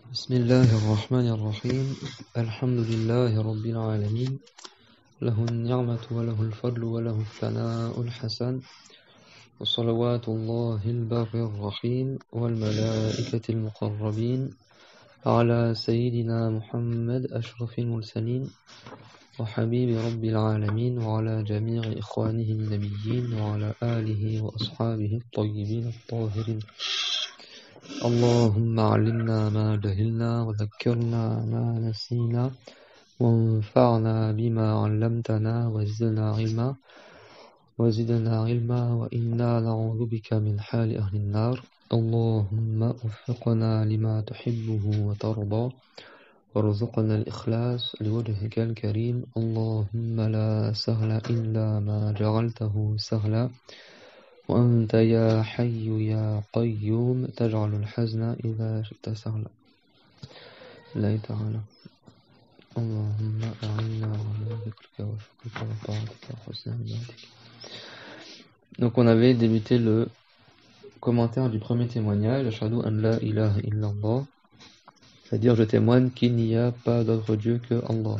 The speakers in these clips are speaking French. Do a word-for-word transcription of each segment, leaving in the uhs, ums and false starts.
بسم الله الرحمن الرحيم الحمد لله رب العالمين له النعمة وله الفضل وله الثناء الحسن وصلوات الله البر الرحيم والملائكة المقربين على سيدنا محمد أشرف المرسلين وحبيب رب العالمين وعلى جميع إخوانه النبيين وعلى آله وأصحابه الطيبين الطاهرين. اللهم علمنا ما جهلنا وذكرنا ما نسينا وانفعنا بما علمتنا وزدنا علما وزدنا علما وإنا نعوذ بك من حال أهل النار. اللهم وفقنا لما تحبه وترضى وارزقنا الإخلاص لوجهك الكريم. اللهم لا سهل إلا ما جعلته سهلا وأنت يا حي يا قيوم تجعل الحزن إذا شئت سهلا. الله تعالى اللهم أعنا على ذكرك وشكرك وطاعتك وحسن عبادتك. Donc on avait débuté le commentaire du premier témoignage, Ashhadu an la ilaha illallah, c'est-à-dire je témoigne qu'il n'y a pas d'autre Dieu que Allah.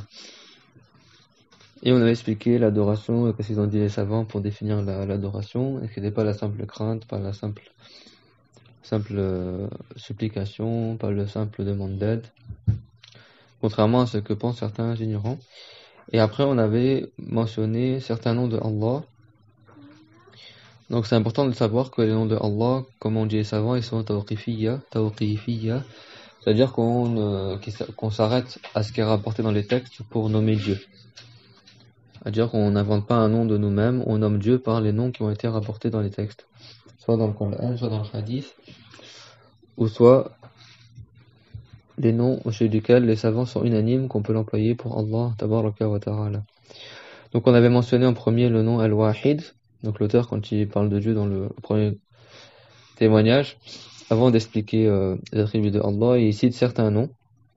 Et on avait expliqué l'adoration et qu'est-ce qu'ils ont dit les savants pour définir la, l'adoration, et que ce n'était pas la simple crainte, pas la simple, simple euh, supplication, pas le simple demande d'aide, contrairement à ce que pensent certains ignorants. Et après on avait mentionné certains noms de Allah. Donc c'est important de savoir que les noms de Allah, comme on dit les savants, ils sont tawqifiyya, tawqifiyya, c'est-à-dire qu'on, euh, qu'on s'arrête à ce qui est rapporté dans les textes pour nommer Dieu. C'est-à-dire qu'on n'invente pas un nom de nous-mêmes, on nomme Dieu par les noms qui ont été rapportés dans les textes, soit dans le Coran, soit dans le Hadith, ou soit les noms chez lesquels les savants sont unanimes qu'on peut l'employer pour Allah tabaraka wa ta'ala. Donc on avait mentionné en premier le nom Al-Wahid, donc l'auteur quand il parle de Dieu dans le premier témoignage, avant d'expliquer euh, les attributs de Allah, il cite certains noms.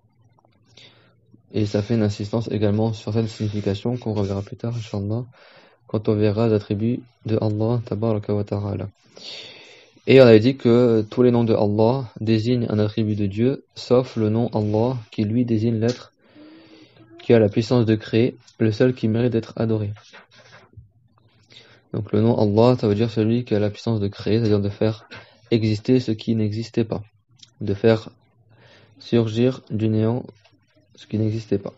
Et ça fait une insistance également sur certaines significations qu'on reverra plus tard, Inch'Allah, quand on verra les attributs de Allah, tabaraka wa ta'ala. Et on avait dit que tous les noms de Allah désignent un attribut de Dieu, sauf le nom Allah, qui lui désigne l'être qui a la puissance de créer, le seul qui mérite d'être adoré. Donc le nom Allah, ça veut dire celui qui a la puissance de créer, c'est-à-dire de faire exister ce qui n'existait pas, de faire surgir du néant ce qui n'existait pas.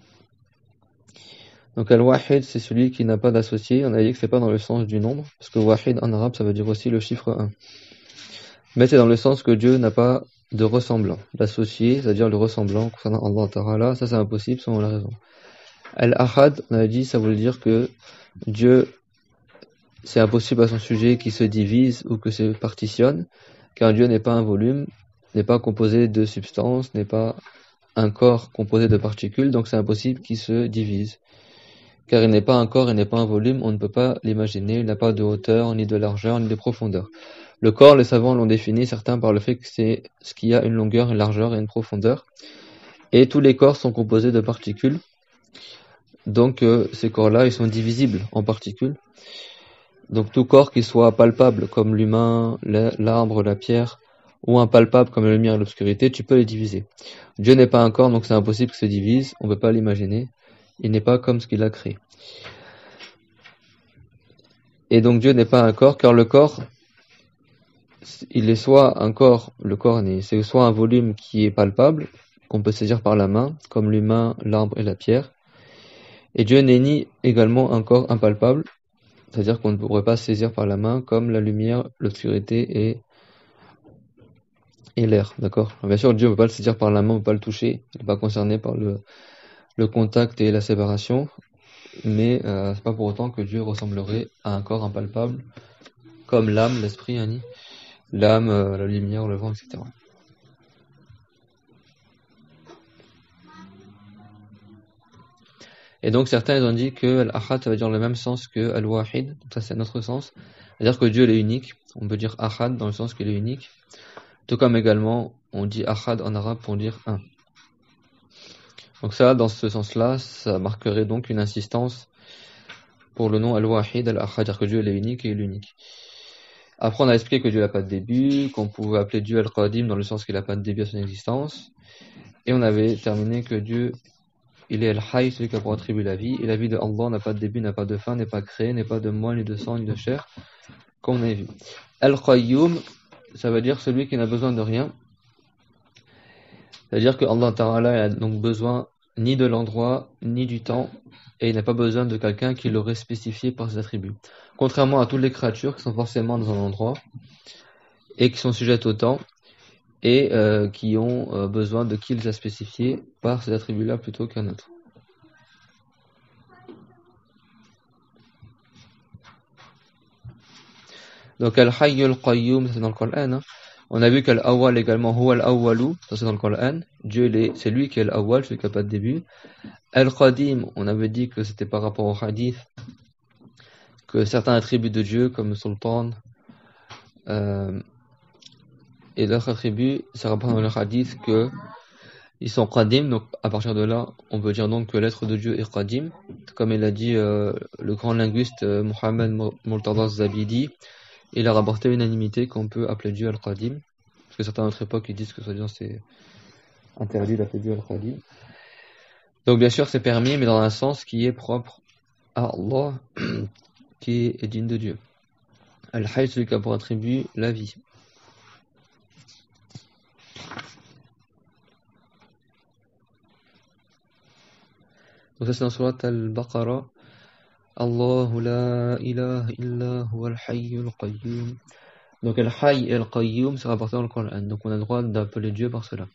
Donc Al-Wahid, c'est celui qui n'a pas d'associé. On a dit que c'est pas dans le sens du nombre, parce que Wahid en arabe, ça veut dire aussi le chiffre un. Mais c'est dans le sens que Dieu n'a pas de ressemblant. L'associé, c'est-à-dire le ressemblant concernant Allah Ta'ala, ça c'est impossible selon la raison. Al-Ahad, on a dit, ça veut dire que Dieu, c'est impossible à son sujet qu'il se divise ou que se partitionne, car Dieu n'est pas un volume, n'est pas composé de substances, n'est pas un corps composé de particules, donc c'est impossible qu'il se divise. Car il n'est pas un corps, il n'est pas un volume, on ne peut pas l'imaginer, il n'a pas de hauteur, ni de largeur, ni de profondeur. Le corps, les savants l'ont défini, certains par le fait que c'est ce qui a une longueur, une largeur et une profondeur. Et tous les corps sont composés de particules, donc euh, ces corps-là, ils sont divisibles en particules. Donc tout corps qui soit palpable, comme l'humain, l'arbre, la pierre, ou impalpable comme la lumière et l'obscurité, tu peux les diviser. Dieu n'est pas un corps, donc c'est impossible qu'il se divise, on ne peut pas l'imaginer. Il n'est pas comme ce qu'il a créé. Et donc Dieu n'est pas un corps, car le corps, il est soit un corps, le corps c'est soit un volume qui est palpable, qu'on peut saisir par la main, comme l'humain, l'arbre et la pierre. Et Dieu n'est ni également un corps impalpable, c'est-à-dire qu'on ne pourrait pas saisir par la main, comme la lumière, l'obscurité et et l'air, d'accord. Bien sûr, Dieu ne peut pas le saisir par la main, on ne peut pas le toucher, il n'est pas concerné par le, le contact et la séparation, mais euh, c'est pas pour autant que Dieu ressemblerait à un corps impalpable, comme l'âme, l'esprit, hein, l'âme, euh, la lumière, le vent, et cetera. Et donc certains ils ont dit que Al-Ahad ça veut dire le même sens que Al-Wahid, donc ça c'est notre sens, c'est-à-dire que Dieu il est unique, on peut dire Ahad dans le sens qu'il est unique. Tout comme également, on dit Ahad en arabe pour dire un. Donc ça, dans ce sens-là, ça marquerait donc une insistance pour le nom Al-Wahid, Al-Ahad, c'est-à-dire que Dieu est unique et il est unique. Après, on a expliqué que Dieu n'a pas de début, qu'on pouvait appeler Dieu Al-Qadim dans le sens qu'il n'a pas de début à son existence. Et on avait terminé que Dieu, il est Al-Hayy, celui qui a pour attribuer la vie. Et la vie de Allah n'a pas de début, n'a pas de fin, n'est pas créée, n'est pas de moelle, ni de sang, ni de chair, comme on a vu. Al-Qayyum, ça veut dire celui qui n'a besoin de rien. C'est-à-dire que Allah Ta'ala a donc besoin ni de l'endroit, ni du temps, et il n'a pas besoin de quelqu'un qui l'aurait spécifié par ses attributs. Contrairement à toutes les créatures qui sont forcément dans un endroit, et qui sont sujettes au temps, et euh, qui ont euh, besoin de qui les a spécifiés par ces attributs-là plutôt qu'un autre. Donc Al-Hayy Al-Qayyum, c'est dans le Coran. Hein. On a vu qu'Al-Awwal également, Huwa Al-Awwalu, ça c'est dans le Coran. Dieu, c'est lui qui est Al-Awwal, celui qui n'a pas de début. Al-Qadim, on avait dit que c'était par rapport au hadith, que certains attributs de Dieu, comme le Sultan, euh, et d'autres attributs, ça rapporte dans le hadith que ils sont Qadim, donc à partir de là, on peut dire donc que l'être de Dieu est Qadim, comme il a dit euh, le grand linguiste euh, Mohammed Murtada Zabidi. Il a rapporté l'unanimité qu'on peut appeler Dieu Al-Qadim, parce que certains à notre époque ils disent que soi-disant c'est interdit d'appeler Dieu Al-Qadim. Donc bien sûr c'est permis, mais dans un sens qui est propre à Allah, qui est digne de Dieu. Al-Hayy, celui qui a pour attribut la vie. Donc ça c'est dans Surat Al-Baqarah. Allahu la ilaha illa huwa al-hayy al-qayyum. Donc Al-Hayy et Al-Qayyum c'est rapporté dans le Coran. Donc on a le droit d'appeler Dieu par cela.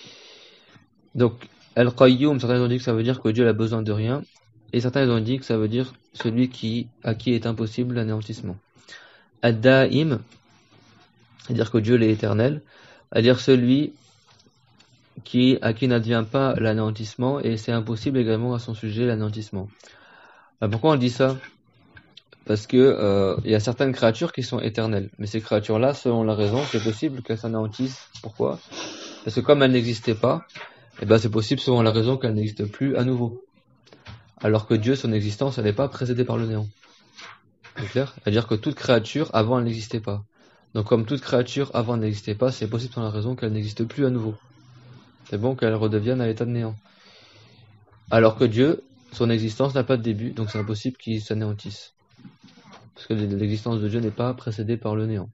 Donc Al-Qayyum, certains ont dit que ça veut dire que Dieu a besoin de rien. Et certains ont dit que ça veut dire celui qui, à qui est impossible l'anéantissement. Ad-Da'im, c'est-à-dire que Dieu est éternel, c'est-à-dire celui qui, à qui n'advient pas l'anéantissement, et c'est impossible également à son sujet l'anéantissement. Alors pourquoi on dit ça? Parce que euh, il y a certaines créatures qui sont éternelles, mais ces créatures-là, selon la raison, c'est possible qu'elles s'anéantissent. Pourquoi? Parce que comme elles n'existaient pas, eh ben c'est possible selon la raison qu'elles n'existent plus à nouveau. Alors que Dieu, son existence, elle n'est pas précédée par le néant. C'est clair? C'est-à-dire que toute créature, avant, elle n'existait pas. Donc comme toute créature, avant, elle n'existait pas, c'est possible selon la raison qu'elle n'existe plus à nouveau. C'est bon qu'elle redevienne à l'état de néant. Alors que Dieu, son existence n'a pas de début, donc c'est impossible qu'il s'anéantisse. Parce que l'existence de Dieu n'est pas précédée par le néant.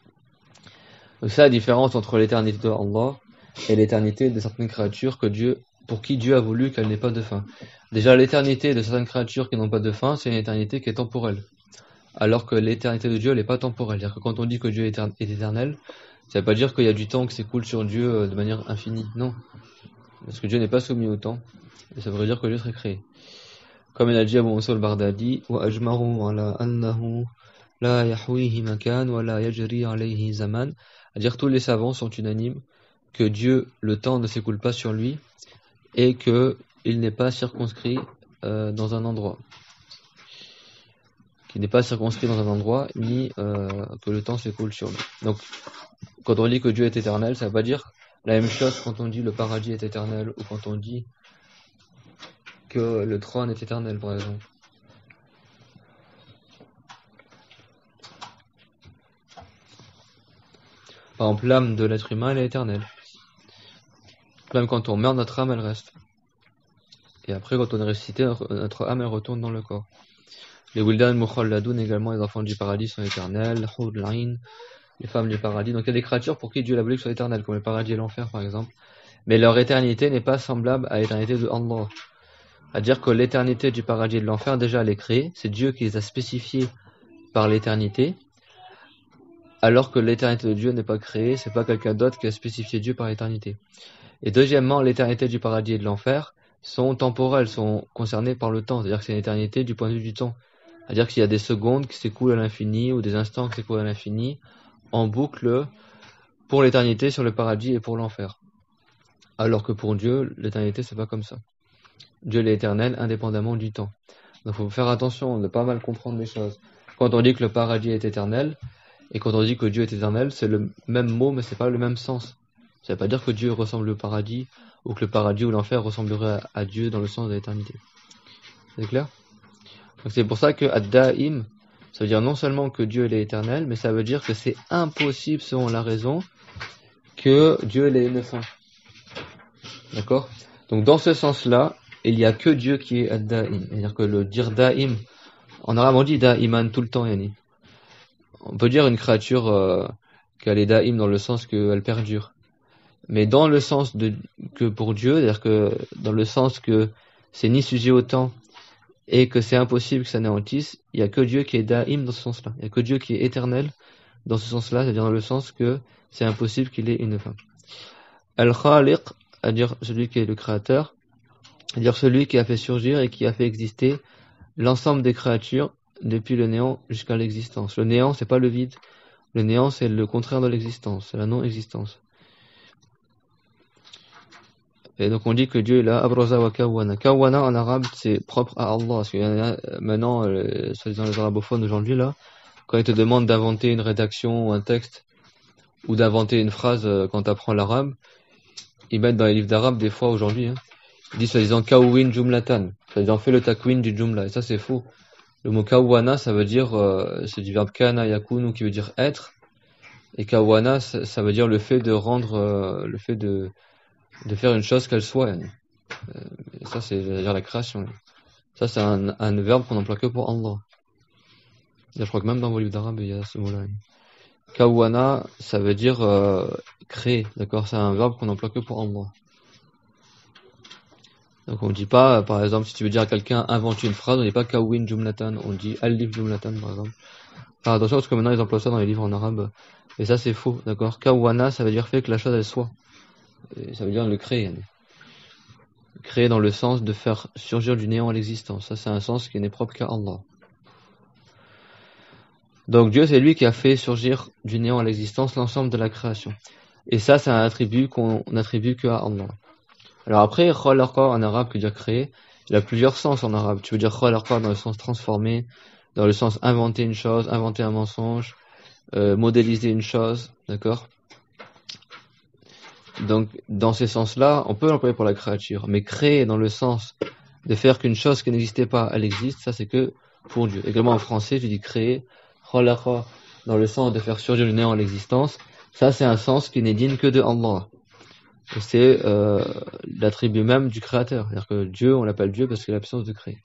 Donc c'est la différence entre l'éternité de Allah et l'éternité de certaines créatures que Dieu, pour qui Dieu a voulu qu'elle n'ait pas de fin. Déjà, l'éternité de certaines créatures qui n'ont pas de fin, c'est une éternité qui est temporelle. Alors que l'éternité de Dieu, elle n'est pas temporelle. C'est-à-dire que quand on dit que Dieu est éternel, ça ne veut pas dire qu'il y a du temps qui s'écoule sur Dieu de manière infinie. Non. Parce que Dieu n'est pas soumis au temps. Et ça veut dire que Dieu serait créé. Comme il a dit Abu Musa al-Bardadi, وَأَجْمَعُوا عَلَىٰ أَنَّهُ لَا يَحْوِيهِ مَكَانٌ وَلَا يَجْرِي عَلَيْهِ زَمَانٌ. C'est-à-dire que tous les savants sont unanimes que Dieu, le temps ne s'écoule pas sur lui et qu'il n'est pas circonscrit euh, dans un endroit. Qu'il n'est pas circonscrit dans un endroit, ni euh, que le temps s'écoule sur lui. Donc, quand on dit que Dieu est éternel, ça ne veut pas dire la même chose quand on dit le paradis est éternel ou quand on dit que le trône est éternel, par exemple. Par exemple, l'âme de l'être humain, elle est éternelle. Même quand on meurt, notre âme, elle reste. Et après, quand on est ressuscité, notre âme, elle retourne dans le corps. Les Wildan Mukhalladoun, également, les enfants du paradis sont éternels. Hur al-Ain, les femmes du paradis. Donc il y a des créatures pour qui Dieu l'a voulu que soient éternelles, comme le paradis et l'enfer, par exemple. Mais leur éternité n'est pas semblable à l'éternité de Allah. C'est-à-dire que l'éternité du paradis et de l'enfer, déjà, elle est créée. C'est Dieu qui les a spécifiées par l'éternité. Alors que l'éternité de Dieu n'est pas créée, c'est pas quelqu'un d'autre qui a spécifié Dieu par l'éternité. Et deuxièmement, l'éternité du paradis et de l'enfer sont temporelles, sont concernées par le temps. C'est-à-dire que c'est une éternité du point de vue du temps. C'est-à-dire qu'il y a des secondes qui s'écoulent à l'infini ou des instants qui s'écoulent à l'infini en boucle pour l'éternité sur le paradis et pour l'enfer. Alors que pour Dieu, l'éternité, c'est pas comme ça. Dieu est éternel indépendamment du temps. Donc il faut faire attention de ne pas mal comprendre les choses. Quand on dit que le paradis est éternel, et quand on dit que Dieu est éternel, c'est le même mot, mais c'est pas le même sens. Ça veut pas dire que Dieu ressemble au paradis, ou que le paradis ou l'enfer ressemblerait à Dieu dans le sens de l'éternité. C'est clair? Donc c'est pour ça que Ad-Da'im, Ça veut dire non seulement que Dieu il est éternel, mais ça veut dire que c'est impossible selon la raison que Dieu il ait une fin. D'accord? Donc dans ce sens-là, il n'y a que Dieu qui est ad-da'im. C'est-à-dire que le dire da'im, en arabe on dit da'iman tout le temps, yani. On peut dire une créature euh, qu'elle est da'im dans le sens qu'elle perdure. Mais dans le sens de que pour Dieu, c'est-à-dire que dans le sens que c'est ni sujet au temps et que c'est impossible que ça n'anéantisse, il n'y a que Dieu qui est da'im dans ce sens-là. Il n'y a que Dieu qui est éternel dans ce sens-là, c'est-à-dire dans le sens que c'est impossible qu'il ait une fin. Al-Khaliq, c'est-à-dire celui qui est le créateur, c'est-à-dire celui qui a fait surgir et qui a fait exister l'ensemble des créatures depuis le néant jusqu'à l'existence. Le néant, c'est pas le vide. Le néant, c'est le contraire de l'existence, c'est la non-existence. Et donc on dit que Dieu est là, Abraza wa Kawana. Kawana en arabe, c'est propre à Allah. Parce qu'il y en a maintenant, euh, soi-disant les arabophones aujourd'hui, là, quand ils te demandent d'inventer une rédaction ou un texte, ou d'inventer une phrase euh, quand tu apprends l'arabe, ils mettent dans les livres d'arabe des fois aujourd'hui, hein, ils disent soi-disant Kawin Jumlatan. C'est-à-dire fait le takwin du Jumla. Et ça c'est faux. Le mot Kawana, ça veut dire, euh, c'est du verbe kana yakunu qui veut dire être. Et Kawana, ça, ça veut dire le fait de rendre, euh, le fait de de faire une chose qu'elle soit. Euh, ça, c'est dire la création. Ça, c'est un, un verbe qu'on emploie que pour Allah. Je crois que même dans vos livres d'arabe, il y a ce mot-là. Kawana, ça veut dire euh, créer. D'accord? C'est un verbe qu'on emploie que pour Allah. Donc on ne dit pas, par exemple, si tu veux dire à quelqu'un invente une phrase, on ne dit pas Kawin Jumlatan, on dit Al-Lif Jumlatan, par exemple. Enfin, attention, parce que maintenant ils emploient ça dans les livres en arabe. Et ça, c'est faux. D'accord? Kawana, ça veut dire fait que la chose, elle soit. Et ça veut dire le créer. Créer dans le sens de faire surgir du néant à l'existence. Ça, c'est un sens qui n'est propre qu'à Allah. Donc Dieu, c'est lui qui a fait surgir du néant à l'existence l'ensemble de la création. Et ça, c'est un attribut qu'on n'attribue qu'à Allah. Alors après, khalaqa en arabe, qui veut dire créer, il a plusieurs sens en arabe. Tu veux dire khalaqa dans le sens transformer, dans le sens inventer une chose, inventer un mensonge, euh, modéliser une chose, d'accord? Donc, dans ces sens-là, on peut l'employer pour la créature, mais créer dans le sens de faire qu'une chose qui n'existait pas, elle existe, ça c'est que pour Dieu. Également en français, je dis créer, khalaqa, dans le sens de faire surgir du néant à l'existence, ça c'est un sens qui n'est digne que de Allah. Et c'est euh, l'attribut même du créateur. C'est-à-dire que Dieu, on l'appelle Dieu parce qu'il a l'absence de créer.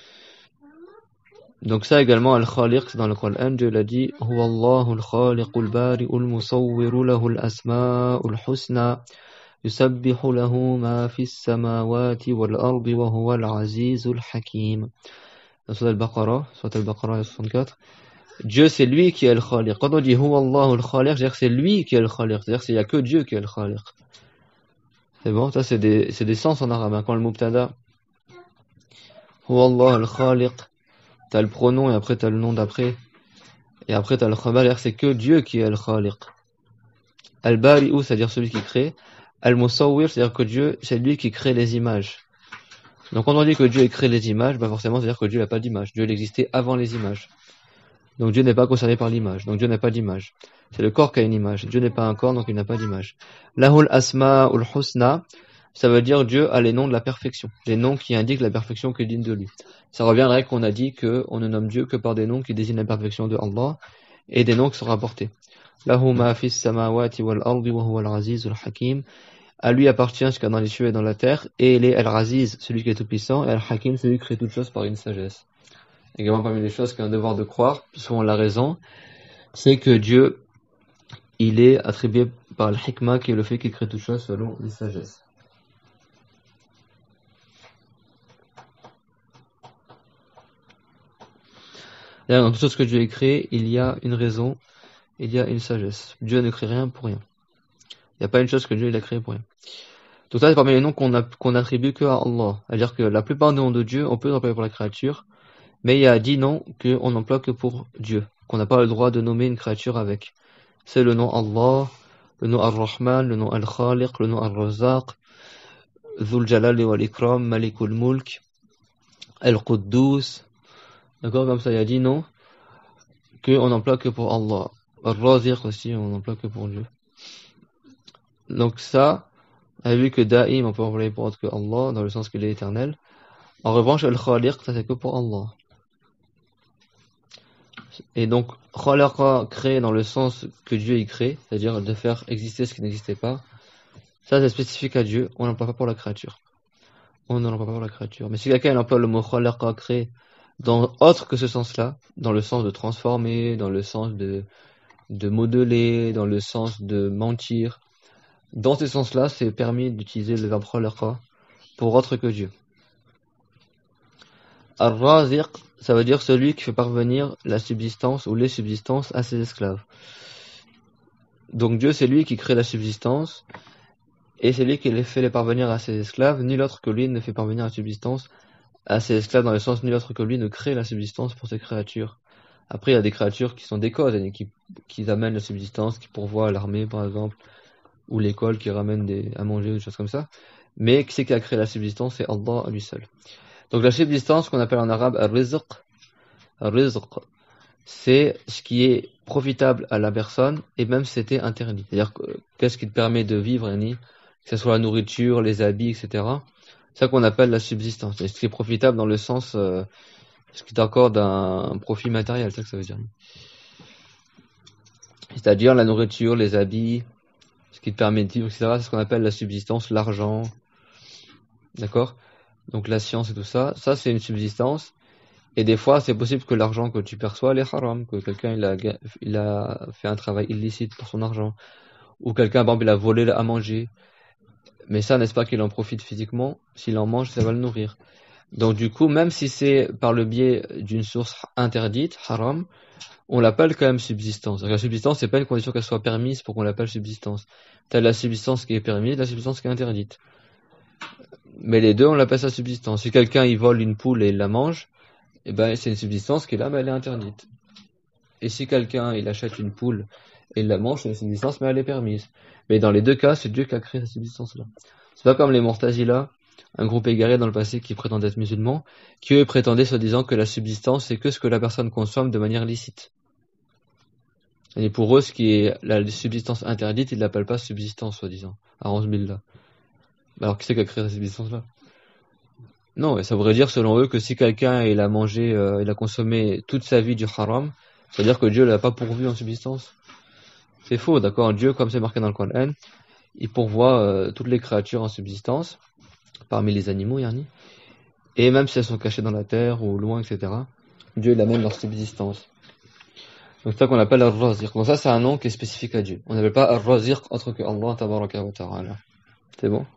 Donc ça également, Al-Khaliq, c'est dans le Coran, Dieu l'a dit, Huwa Allahu al-Khaliqu al-Bari'u al-Musawwiru lahu al-Asma'u al-Husna, yusabbihu lahu ma fi as-samawati wal-ardi wa huwa al-Azizu al-Hakim. Dans Sourate Al-Baqarah, Sourate Al-Baqarah soixante-quatre, Dieu c'est lui qui est le Khaliq. Quand on dit Huwa Allahu al-Khaliq, c'est-à-dire que c'est lui qui est le Khaliq. C'est-à-dire qu'il n'y a que Dieu qui est le Khaliq. C'est bon, ça c'est des, c'est des sens en arabe. Hein. Quand le mubtada, Huwa Allahu al-Khaliq, t'as le pronom et après t'as le nom d'après. Et après t'as le khabar, c'est que Dieu qui est le Khaliq. Al-Bari'u, c'est-à-dire celui qui crée. Al-Musawwir, c'est-à-dire que Dieu, c'est lui qui crée les images. Donc quand on dit que Dieu crée les images, bah forcément c'est-à-dire que Dieu n'a pas d'image. Dieu existait avant les images. Donc Dieu n'est pas concerné par l'image. Donc Dieu n'a pas d'image. C'est le corps qui a une image. Dieu n'est pas un corps, donc il n'a pas d'image. Lahul asma'ul husna, ça veut dire Dieu a les noms de la perfection. Les noms qui indiquent la perfection qui est digne de lui. Ça revient à la règle qu'on a dit qu'on ne nomme Dieu que par des noms qui désignent la perfection de Allah et des noms qui sont rapportés. Lahu ma fis samawati wal ardi wa huwa al-azizul hakim. À lui appartient ce qu'il y a dans les cieux et dans la terre, et il est al-Aziz, celui qui est tout puissant, et al-Hakim, celui qui crée toutes choses par une sagesse. Également parmi les choses qu'on a devoir de croire, selon la raison, c'est que Dieu, il est attribué par le hikmah, qui est le fait qu'il crée toutes choses selon les sagesses. Là, dans tout ce que Dieu a créé, il y a une raison, il y a une sagesse. Dieu ne crée rien pour rien. Il n'y a pas une chose que Dieu il a créée pour rien. Donc ça, c'est parmi les noms qu'on a, qu'on attribue que à Allah. C'est-à-dire que la plupart des noms de Dieu, on peut les employer pour la créature, mais il y a dix noms qu'on n'emploie que pour Dieu, qu'on n'a pas le droit de nommer une créature avec. C'est le nom Allah, le nom Ar-Rahman, le nom Al-Khaliq, le nom Ar-Razaq, Dhul Jalal wal Ikram, Malikul Mulk, Al-Quddus. D'accord, comme ça, il y a dix noms qu'on n'emploie que pour Allah. Ar-Raziq aussi, on n'emploie que pour Dieu. Donc ça, on a vu que Da'im, on peut employer pour autre que Allah, dans le sens qu'il est éternel. En revanche, Al-Khaliq, ça c'est que pour Allah. Et donc, khalaqa, créer dans le sens que Dieu y crée, c'est-à-dire de faire exister ce qui n'existait pas, ça c'est spécifique à Dieu, on n'emploie pas pour la créature. On n'en emploie pas pour la créature. Mais si quelqu'un emploie le mot khalaqa, créer, dans autre que ce sens-là, dans le sens de transformer, dans le sens de, de modeler, dans le sens de mentir, dans ce sens-là, c'est permis d'utiliser le verbe khalaqa pour autre que Dieu. Ar-Raziq, ça veut dire celui qui fait parvenir la subsistance ou les subsistances à ses esclaves. Donc Dieu, c'est lui qui crée la subsistance, et c'est lui qui les fait les parvenir à ses esclaves. Nul autre que lui ne fait parvenir la subsistance à ses esclaves, dans le sens nul autre que lui ne crée la subsistance pour ses créatures. Après, il y a des créatures qui sont des causes, qui, qui amènent la subsistance, qui pourvoient l'armée, par exemple, ou l'école qui ramène des, à manger, ou des choses comme ça. Mais qui c'est qui a créé la subsistance? C'est Allah à lui seul. Donc la subsistance, qu'on appelle en arabe ar-rizq, ar-rizq, c'est ce qui est profitable à la personne, et même si c'était interdit. C'est-à-dire que, qu'est-ce qui te permet de vivre, yani, que ce soit la nourriture, les habits, et cetera. C'est ça qu'on appelle la subsistance. C'est ce qui est profitable dans le sens, euh, ce qui t'accorde un, un profit matériel, c'est ça que ça veut dire. C'est-à-dire la nourriture, les habits, ce qui te permet de vivre, et cetera. C'est ce qu'on appelle la subsistance, l'argent. D'accord? Donc la science et tout ça, ça c'est une subsistance. Et des fois, c'est possible que l'argent que tu perçois, il est haram, que quelqu'un il a, il a fait un travail illicite pour son argent, ou quelqu'un, par exemple, il a volé à manger. Mais ça, n'est-ce pas qu'il en profite physiquement? S'il en mange, ça va le nourrir. Donc du coup, même si c'est par le biais d'une source interdite, haram, on l'appelle quand même subsistance. Donc, la subsistance, c'est pas une condition qu'elle soit permise pour qu'on l'appelle subsistance. T'as la subsistance qui est permise, la subsistance qui est interdite. Mais les deux, on l'appelle ça subsistance. Si quelqu'un il vole une poule et il la mange, eh ben c'est une subsistance qui est là, mais elle est interdite. Et si quelqu'un il achète une poule et il la mange, c'est une subsistance, mais elle est permise. Mais dans les deux cas, c'est Dieu qui a créé cette subsistance-là. C'est pas comme les Mu'tazila, un groupe égaré dans le passé qui prétendait être musulman, qui eux prétendaient se disant que la subsistance c'est que ce que la personne consomme de manière licite. Et pour eux, ce qui est la subsistance interdite, ils l'appellent pas subsistance, soi-disant. À onze mille là. Alors qui c'est qui a créé cette subsistance-là? Non, et ça voudrait dire selon eux que si quelqu'un il a mangé, euh, il a consommé toute sa vie du haram, ça veut dire que Dieu l'a pas pourvu en subsistance. C'est faux, d'accord? Dieu, comme c'est marqué dans le Coran, il pourvoit euh, toutes les créatures en subsistance, parmi les animaux, yani, et même si elles sont cachées dans la terre ou loin, et cetera, Dieu il amène leur subsistance. Donc c'est ça qu'on appelle Ar-Raziq. Donc ça c'est un nom qui est spécifique à Dieu. On n'appelle pas Ar-Raziq autre que Allah tabaraka wa ta'ala. C'est bon?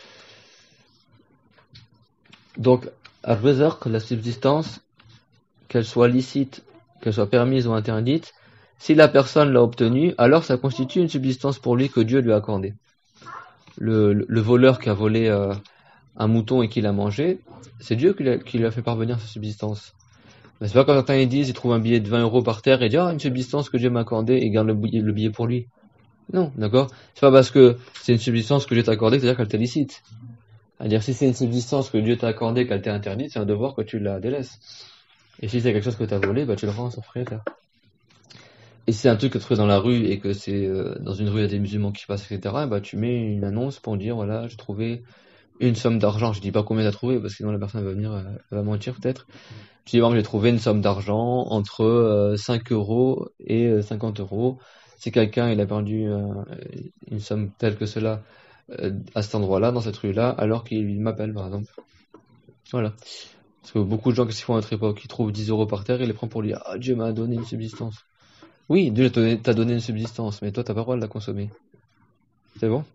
Donc Ar-Rizq, la subsistance, qu'elle soit licite, qu'elle soit permise ou interdite, si la personne l'a obtenue, alors ça constitue une subsistance pour lui que Dieu lui a accordée. Le, le, le voleur qui a volé euh, un mouton et qui l'a mangé, c'est Dieu qui, l'a, qui lui a fait parvenir sa subsistance. Mais c'est pas quand certains ils disent, ils trouvent un billet de vingt euros par terre et disent, ah, une subsistance que Dieu m'a accordée et garde le billet, le billet pour lui. Non, d'accord? C'est pas parce que c'est une subsistance que Dieu t'a accordée, c'est-à-dire qu'elle t'est licite. C'est-à-dire, si c'est une subsistance que Dieu t'a accordée, qu'elle t'est interdite, c'est un devoir que tu la délaisses. Et si c'est quelque chose que t'as volé, bah, tu le rends à son propriétaire. Et si c'est un truc que tu trouves dans la rue et que c'est, euh, dans une rue, il y a des musulmans qui passent, et cetera, bah, tu mets une annonce pour dire, voilà, j'ai trouvé une somme d'argent. Je dis pas combien t'as trouvé, parce que sinon la personne va venir, elle va mentir peut-être. Je dis, bon, j'ai trouvé une somme d'argent entre euh, cinq euros et euh, cinquante euros. Si quelqu'un il a perdu euh, une somme telle que cela euh, à cet endroit-là, dans cette rue-là, alors qu'il m'appelle par exemple. Voilà. Parce que beaucoup de gens qui font à notre époque, ils trouvent dix euros par terre et les prennent pour lui. Ah, Dieu m'a donné une subsistance. Oui, Dieu t'a donné une subsistance, mais toi t'as pas le droit de la consommer. C'est bon?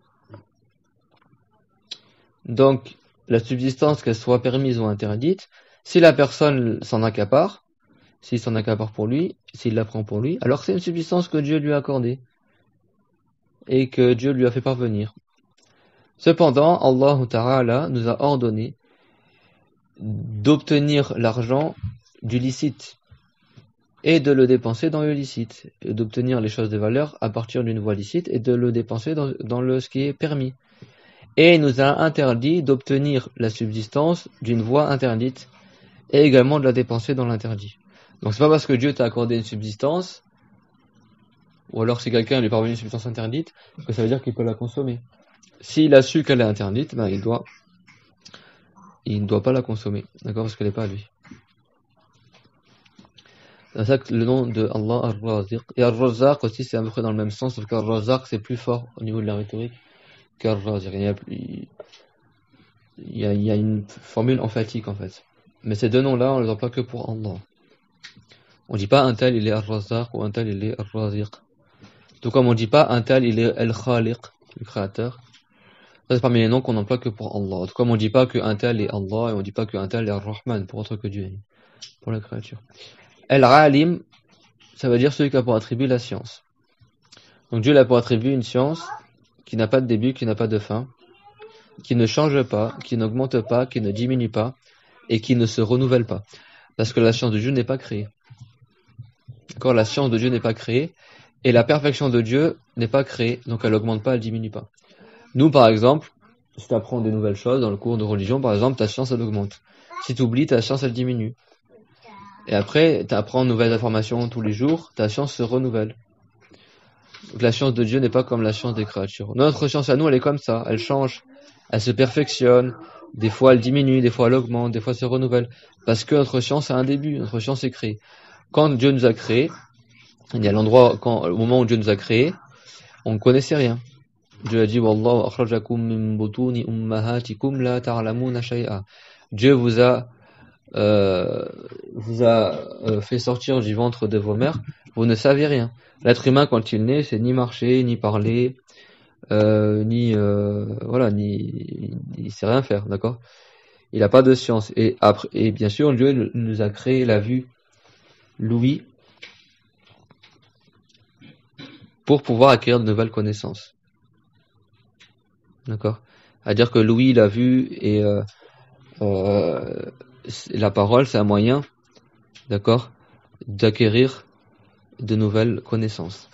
Donc, la subsistance, qu'elle soit permise ou interdite, si la personne s'en accapare, s'il s'en accapare pour lui, s'il la prend pour lui, alors c'est une subsistance que Dieu lui a accordée et que Dieu lui a fait parvenir. Cependant, Allah Ta'ala nous a ordonné d'obtenir l'argent du licite et de le dépenser dans le licite, et d'obtenir les choses de valeur à partir d'une voie licite et de le dépenser dans, dans le, ce qui est permis. Et il nous a interdit d'obtenir la subsistance d'une voie interdite et également de la dépenser dans l'interdit. Donc c'est pas parce que Dieu t'a accordé une subsistance, ou alors si quelqu'un lui parvenu une substance interdite, que ça veut dire qu'il peut la consommer. S'il a su qu'elle est interdite, ben il doit, il ne doit pas la consommer, d'accord, parce qu'elle n'est pas à lui. C'est ça que le nom de Allah Ar-Raziq. Et Ar-Razzaq aussi, c'est à peu près dans le même sens, sauf qu'Ar-Razzaq, c'est plus fort au niveau de la rhétorique qu'Ar-Raziq. Il y a, il y a, il y a une formule emphatique, en fait. Mais ces deux noms-là, on les emploie que pour Allah. On dit pas un tel, il est Ar-Razzaq, ou un tel, il est Ar-Raziq. Tout comme on dit pas un tel, il est Al-Khaliq, le créateur. Ça, c'est parmi les noms qu'on emploie que pour Allah. Tout comme on dit pas qu'un tel est Allah, et on dit pas qu'un tel est Ar-Rahman, pour autre que Dieu, pour la créature. Al-Alim, ça veut dire celui qui a pour attribut la science. Donc Dieu a pour attribut une science qui n'a pas de début, qui n'a pas de fin, qui ne change pas, qui n'augmente pas, qui ne diminue pas, et qui ne se renouvelle pas. Parce que la science de Dieu n'est pas créée. D'accord, la science de Dieu n'est pas créée, et la perfection de Dieu n'est pas créée, donc elle n'augmente pas, elle diminue pas. Nous, par exemple, si tu apprends des nouvelles choses dans le cours de religion, par exemple, ta science, elle augmente. Si tu oublies, ta science, elle diminue. Et après, tu apprends de nouvelles informations tous les jours, ta science se renouvelle. Donc la science de Dieu n'est pas comme la science des créatures. Notre science à nous, elle est comme ça, elle change, elle se perfectionne, des fois elle diminue, des fois elle augmente, des fois elle se renouvelle. Parce que notre science a un début, notre science est créée. Quand Dieu nous a créés, il y a l'endroit, quand, au moment où Dieu nous a créés, on ne connaissait rien. Dieu a dit, Wallahu akhrajakum min butuni ummahatikum la ta'lamuna shay'a. Dieu vous a Euh, vous a euh, fait sortir du ventre de vos mères, vous ne savez rien. L'être humain, quand il naît, c'est ni marcher, ni parler, euh, ni euh, voilà, ni il sait rien faire, d'accord. Il n'a pas de science. Et après, et bien sûr, Dieu nous a créé la vue, l'ouïe, pour pouvoir acquérir de nouvelles connaissances, d'accord. C'est-à-dire que l'ouïe, la vue et euh, euh, la parole, c'est un moyen, d'accord, d'acquérir de nouvelles connaissances.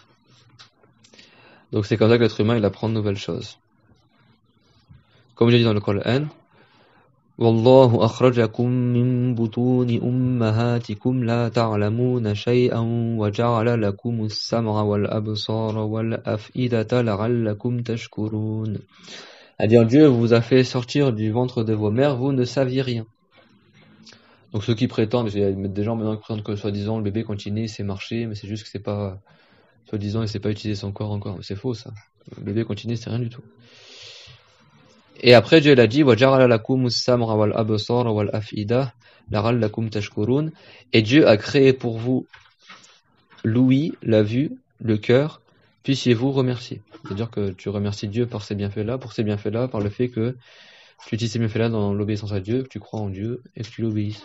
Donc c'est comme ça que l'être humain il apprend de nouvelles choses. Comme je dis dans le Coran, Wallahu akhrajakum min butuni ummahatikum la ta'lamuna shay'an wa ja'ala lakum as-sam'a wal absara wal af'idata la'allakum tashkurun. C'est-à-dire Dieu vous a fait sortir du ventre de vos mères, vous ne saviez rien. Donc ceux qui prétendent, il y a des gens maintenant qui prétendent que soi-disant le bébé quand il naît c'est marcher, mais c'est juste que c'est pas, soi-disant il sait pas utiliser son corps encore. C'est faux ça. Le bébé quand il naît c'est rien du tout. Et après Dieu l'a dit, وَجَعَلَ لَكُمُ السَّمْعَ وَالْأَبْصَارَ وَالْأَفْئِدَةَ لَعَلَّكُمْ تَشْكُرُونَ. Et Dieu a créé pour vous l'ouïe, la vue, le cœur, puissiez-vous remercier. C'est-à-dire que tu remercies Dieu par ces bienfaits-là, pour ces bienfaits-là, par le fait que tu utilises ces bienfaits-là dans l'obéissance à Dieu, que tu crois en Dieu et que tu l'obéisses.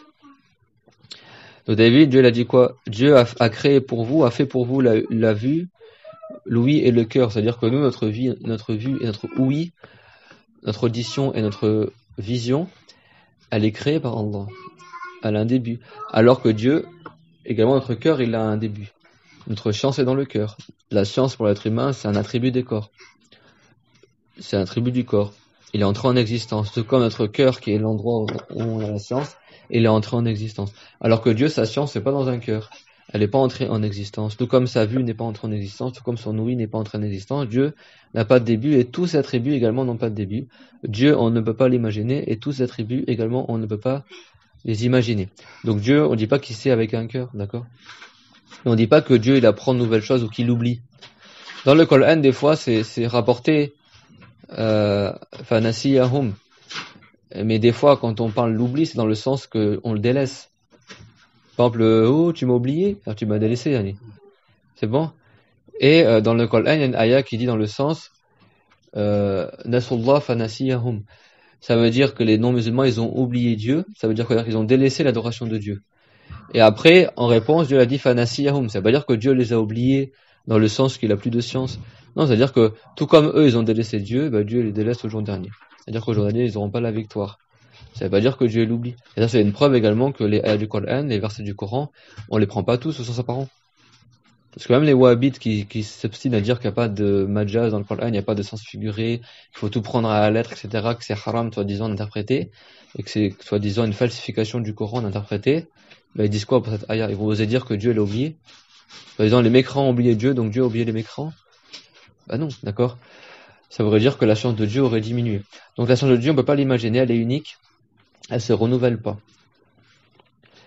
Donc David, Dieu l'a dit quoi? Dieu a, a créé pour vous, a fait pour vous la, la vue, l'ouïe et le cœur. C'est-à-dire que nous, notre vie, notre vue et notre ouïe, notre audition et notre vision, elle est créée par Allah. Elle a un début. Alors que Dieu, également notre cœur, il a un début. Notre science est dans le cœur. La science pour l'être humain, c'est un attribut des corps. C'est un attribut du corps. Il est entré en existence. Tout comme notre cœur, qui est l'endroit où on a la science, il est entré en existence. Alors que Dieu, sa science, c'est pas dans un cœur. Elle n'est pas entrée en existence. Tout comme sa vue n'est pas entrée en existence, tout comme son ouïe n'est pas entrée en existence, Dieu n'a pas de début et tous ses attributs également n'ont pas de début. Dieu, on ne peut pas l'imaginer et tous ses attributs également, on ne peut pas les imaginer. Donc Dieu, on ne dit pas qu'il sait avec un cœur, d'accord? On ne dit pas que Dieu, il apprend de nouvelles choses ou qu'il oublie. Dans le Coran, des fois, c'est, c'est rapporté euh, fanasiyahum. Mais des fois, quand on parle de l'oubli, c'est dans le sens qu'on le délaisse. Par exemple, oh, tu m'as oublié, alors tu m'as délaissé, Yanni. C'est bon? Et euh, dans le Coran, il y a une ayah qui dit dans le sens euh, Nasullah fanasiyahum. Ça veut dire que les non-musulmans, ils ont oublié Dieu. Ça veut dire qu'ils ont délaissé l'adoration de Dieu. Et après, en réponse, Dieu a dit fanasiyahum. Ça veut pas dire que Dieu les a oubliés dans le sens qu'il a plus de science. Non, c'est-à-dire que tout comme eux, ils ont délaissé Dieu, bah, Dieu les délaisse au jour dernier. C'est-à-dire qu'au jour dernier, ils n'auront pas la victoire. Ça veut pas dire que Dieu l'oublie. Et ça, c'est une preuve également que les ayats du Coran, les versets du Coran, on les prend pas tous au sens apparent. Parce que même les wahhabites qui, qui s'obstinent à dire qu'il n'y a pas de majaz dans le Coran, il n'y a pas de sens figuré, qu'il faut tout prendre à la lettre, et cetera, que c'est haram, soi-disant, d'interpréter, et que c'est, soi-disant, une falsification du Coran d'interpréter, ben, ils disent quoi pour cette ayah? Ils vont oser dire que Dieu l'a oublié. Soi-disant, les mécrants ont oublié Dieu, donc Dieu a oublié les mécrants. Ben non, d'accord? Ça voudrait dire que la science de Dieu aurait diminué. Donc la science de Dieu, on peut pas l'imaginer, elle est unique, elle se renouvelle pas.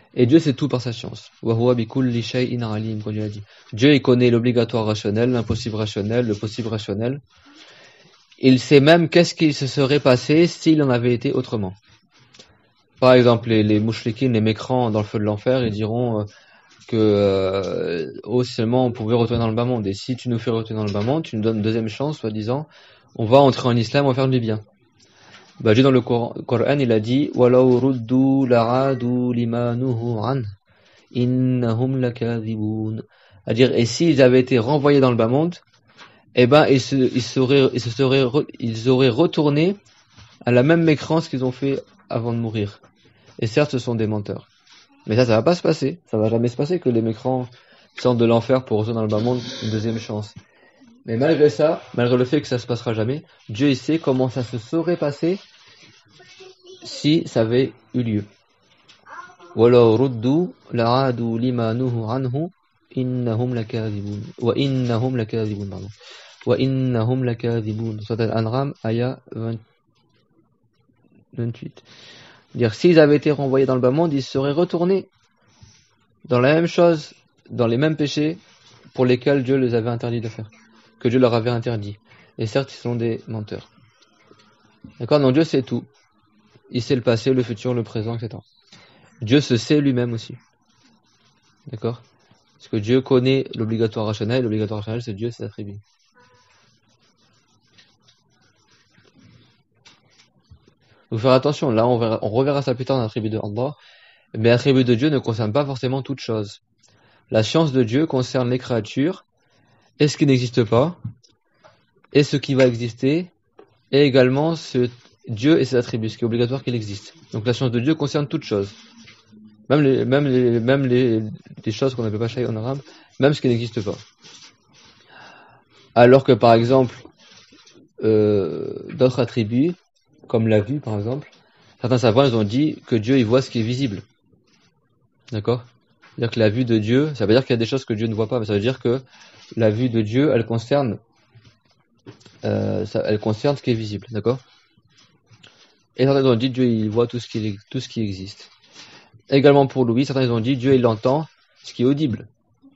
Et Dieu sait tout par sa science. Wa huwa bi kulli shay'in alim, comme Dieu l'a dit. Dieu, il connaît l'obligatoire rationnel, l'impossible rationnel, le possible rationnel. Il sait même qu'est-ce qui se serait passé s'il en avait été autrement. Par exemple, les, les mouchriquines, les mécrants dans le feu de l'enfer, ils diront euh, que euh, oh, seulement on pouvait retourner dans le bas monde. Et si tu nous fais retourner dans le bas monde, tu nous donnes une deuxième chance, soi-disant, on va entrer en islam, on va faire du bien. Bah, Dieu dans le Coran, Coran il a dit Walau ruddu la'adu lima nuhu an innahum lakadhibun. C'est-à-dire, et s'ils avaient été renvoyés dans le bas monde, eh ben, ils se, ils seraient, ils se seraient, ils auraient retourné à la même mécrance qu'ils ont fait avant de mourir. Et certes, ce sont des menteurs. Mais ça, ça va pas se passer. Ça va jamais se passer que les mécrants sortent de l'enfer pour retourner dans le bas monde une deuxième chance. Mais malgré ça, malgré le fait que ça se passera jamais, Dieu il sait comment ça se serait passé si ça avait eu lieu. Walau ruddu la'adu lima nuhu anhu innahum lakadhibun. Wa innahum lakadhibun, pardon. Wa innahum lakadhibun. Surat Al-An'am, ayah vingt-huit. Dire, s'ils avaient été renvoyés dans le bas monde, ils seraient retournés dans la même chose, dans les mêmes péchés pour lesquels Dieu les avait interdit de faire, que Dieu leur avait interdit. Et certes, ils sont des menteurs. D'accord? Donc Dieu sait tout. Il sait le passé, le futur, le présent, et cetera. Dieu se sait lui-même aussi. D'accord? Parce que Dieu connaît l'obligatoire rationnel, l'obligatoire rationnel, c'est Dieu, ses attributs. Donc faire attention, là on, verra, on reverra ça plus tard dans l'attribut de Allah, mais l'attribut de Dieu ne concerne pas forcément toute chose. La science de Dieu concerne les créatures, et ce qui n'existe pas, et ce qui va exister, et également ce Dieu et ses attributs, ce qui est obligatoire qu'il existe. Donc la science de Dieu concerne toute chose. Même les, même les, même les, les choses qu'on n'appelle pas shay en arabe, même ce qui n'existe pas. Alors que par exemple, euh, d'autres attributs, comme la vue par exemple, certains savants ils ont dit que Dieu il voit ce qui est visible. D'accord? C'est-à-dire que la vue de Dieu, ça veut dire qu'il y a des choses que Dieu ne voit pas, mais ça veut dire que la vue de Dieu, elle concerne, euh, ça, elle concerne ce qui est visible. D'accord? Et certains ont dit Dieu il voit tout ce qui, tout ce qui existe. Également pour Louis, certains ont dit Dieu il entend ce qui est audible.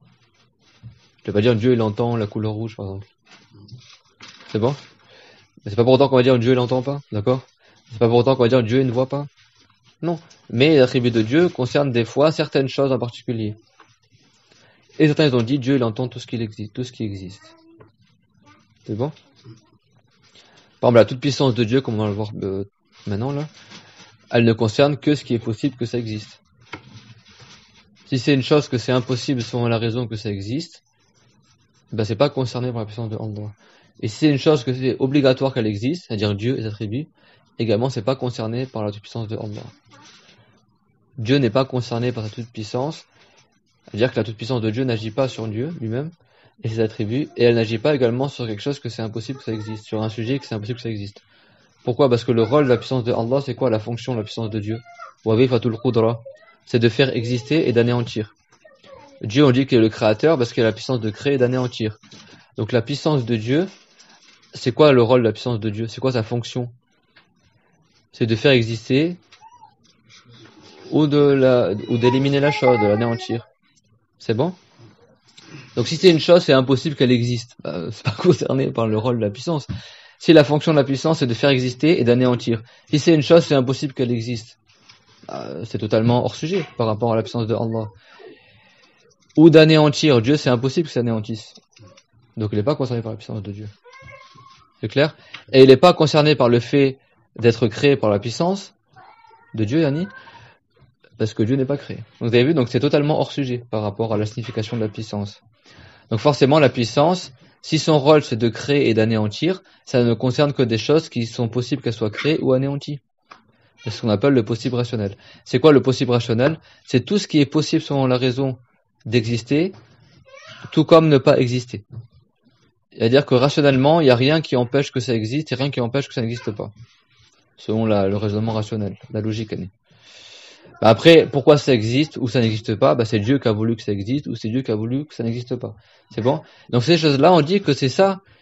Je ne vais pas dire Dieu il entend la couleur rouge par exemple. C'est bon? Mais c'est pas pour autant qu'on va dire Dieu il n'entend pas, d'accord? C'est pas pour autant qu'on va dire Dieu il ne voit pas. Non. Mais l'attribut de Dieu concerne des fois certaines choses en particulier. Et certains ils ont dit Dieu il entend tout ce qui existe, tout ce qui existe. C'est bon? Par exemple, la toute puissance de Dieu, comme on va le voir euh, maintenant là, elle ne concerne que ce qui est possible que ça existe. Si c'est une chose que c'est impossible selon la raison que ça existe, ben c'est pas concerné par la puissance de Allah. Et si c'est une chose que c'est obligatoire qu'elle existe, c'est-à-dire Dieu et ses attributs, également c'est pas concerné par la toute-puissance de Allah. Dieu n'est pas concerné par sa toute-puissance, c'est-à-dire que la toute-puissance de Dieu n'agit pas sur Dieu lui-même et ses attributs, et elle n'agit pas également sur quelque chose que c'est impossible que ça existe, sur un sujet que c'est impossible que ça existe. Pourquoi? Parce que le rôle de la puissance de Allah, c'est quoi la fonction de la puissance de Dieu? Wawifatul Qudra, c'est de faire exister et d'anéantir. Dieu, on dit qu'il est le créateur parce qu'il a la puissance de créer et d'anéantir. Donc la puissance de Dieu, c'est quoi le rôle de la puissance de Dieu? C'est quoi sa fonction? C'est de faire exister ou de la, ou d'éliminer la chose, de l'anéantir. C'est bon? Donc si c'est une chose, c'est impossible qu'elle existe. Bah, c'est pas concerné par le rôle de la puissance. Si la fonction de la puissance c'est de faire exister et d'anéantir. Si c'est une chose, c'est impossible qu'elle existe. Bah, c'est totalement hors sujet par rapport à la puissance de Allah. Ou d'anéantir. Dieu, c'est impossible que ça anéantisse. Donc il n'est pas concerné par la puissance de Dieu. C'est clair? Et il n'est pas concerné par le fait d'être créé par la puissance de Dieu, Yanni, parce que Dieu n'est pas créé. Donc vous avez vu, donc c'est totalement hors sujet par rapport à la signification de la puissance. Donc forcément, la puissance, si son rôle c'est de créer et d'anéantir, ça ne concerne que des choses qui sont possibles qu'elles soient créées ou anéanties. C'est ce qu'on appelle le possible rationnel. C'est quoi le possible rationnel? C'est tout ce qui est possible selon la raison d'exister, tout comme ne pas exister. C'est-à-dire que rationnellement, il n'y a rien qui empêche que ça existe et rien qui empêche que ça n'existe pas. Selon la, le raisonnement rationnel, la logique. Bah après, pourquoi ça existe ou ça n'existe pas? Bah c'est Dieu qui a voulu que ça existe ou c'est Dieu qui a voulu que ça n'existe pas. C'est bon? Donc ces choses-là, on dit que c'est ça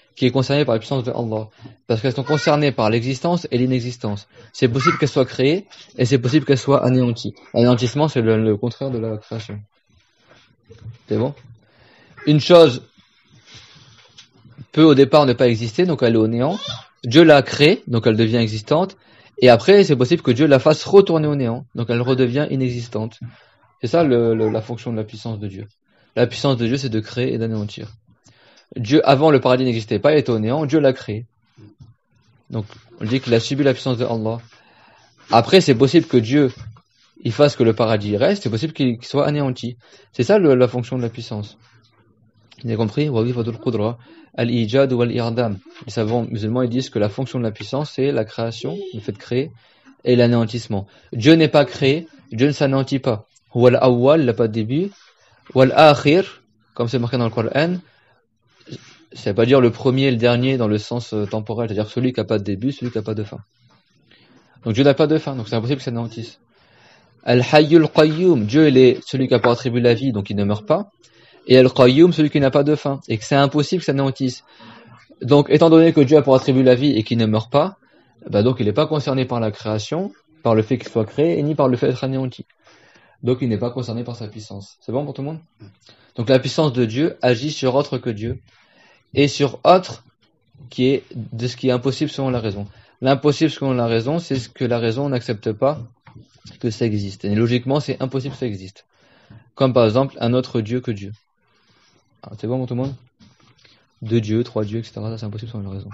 qui est concernée par la puissance de Allah. Parce qu'elles sont concernées par l'existence et l'inexistence. C'est possible qu'elles soient créées et c'est possible qu'elles soient anéanties. L'anéantissement, c'est le, le contraire de la création. C'est bon? Une chose peut au départ ne pas exister, donc elle est au néant. Dieu l'a créée, donc elle devient existante. Et après, c'est possible que Dieu la fasse retourner au néant, donc elle redevient inexistante. C'est ça le, le, la fonction de la puissance de Dieu. La puissance de Dieu, c'est de créer et d'anéantir. Dieu, avant le paradis n'existait pas, il était au néant, Dieu l'a créé. Donc, on dit qu'il a subi la puissance de Allah. Après, c'est possible que Dieu, il fasse que le paradis reste, c'est possible qu'il soit anéanti. C'est ça le, la fonction de la puissance. Vous avez compris? Al-ijad ou al-irdam. Les savants musulmans, ils disent que la fonction de la puissance, c'est la création, le fait de créer, et l'anéantissement. Dieu n'est pas créé, Dieu ne s'anéantit pas. Huwa al-awwal, il n'a pas de début. Wal akhir, comme c'est marqué dans le Coran, ça veut pas dire le premier et le dernier dans le sens euh, temporel, c'est-à-dire celui qui n'a pas de début, celui qui n'a pas de fin. Donc Dieu n'a pas de fin, donc c'est impossible que ça n'anéantisse. Al-hayyul qayyum, Dieu il est celui qui a pour attribut la vie, donc il ne meurt pas. Et al-qayyum, celui qui n'a pas de fin, et que c'est impossible que ça n'anéantisse. Donc étant donné que Dieu a pour attribut la vie et qu'il ne meurt pas, bah donc il n'est pas concerné par la création, par le fait qu'il soit créé, et ni par le fait d'être anéanti. Donc il n'est pas concerné par sa puissance. C'est bon pour tout le monde? Donc la puissance de Dieu agit sur autre que Dieu, et sur autre qui est de ce qui est impossible selon la raison. L'impossible selon la raison, c'est ce que la raison n'accepte pas que ça existe. Et logiquement, c'est impossible que ça existe. Comme par exemple un autre Dieu que Dieu. Alors, c'est bon pour tout le monde? Deux dieux, trois dieux, et cetera. Ça, c'est impossible selon la raison.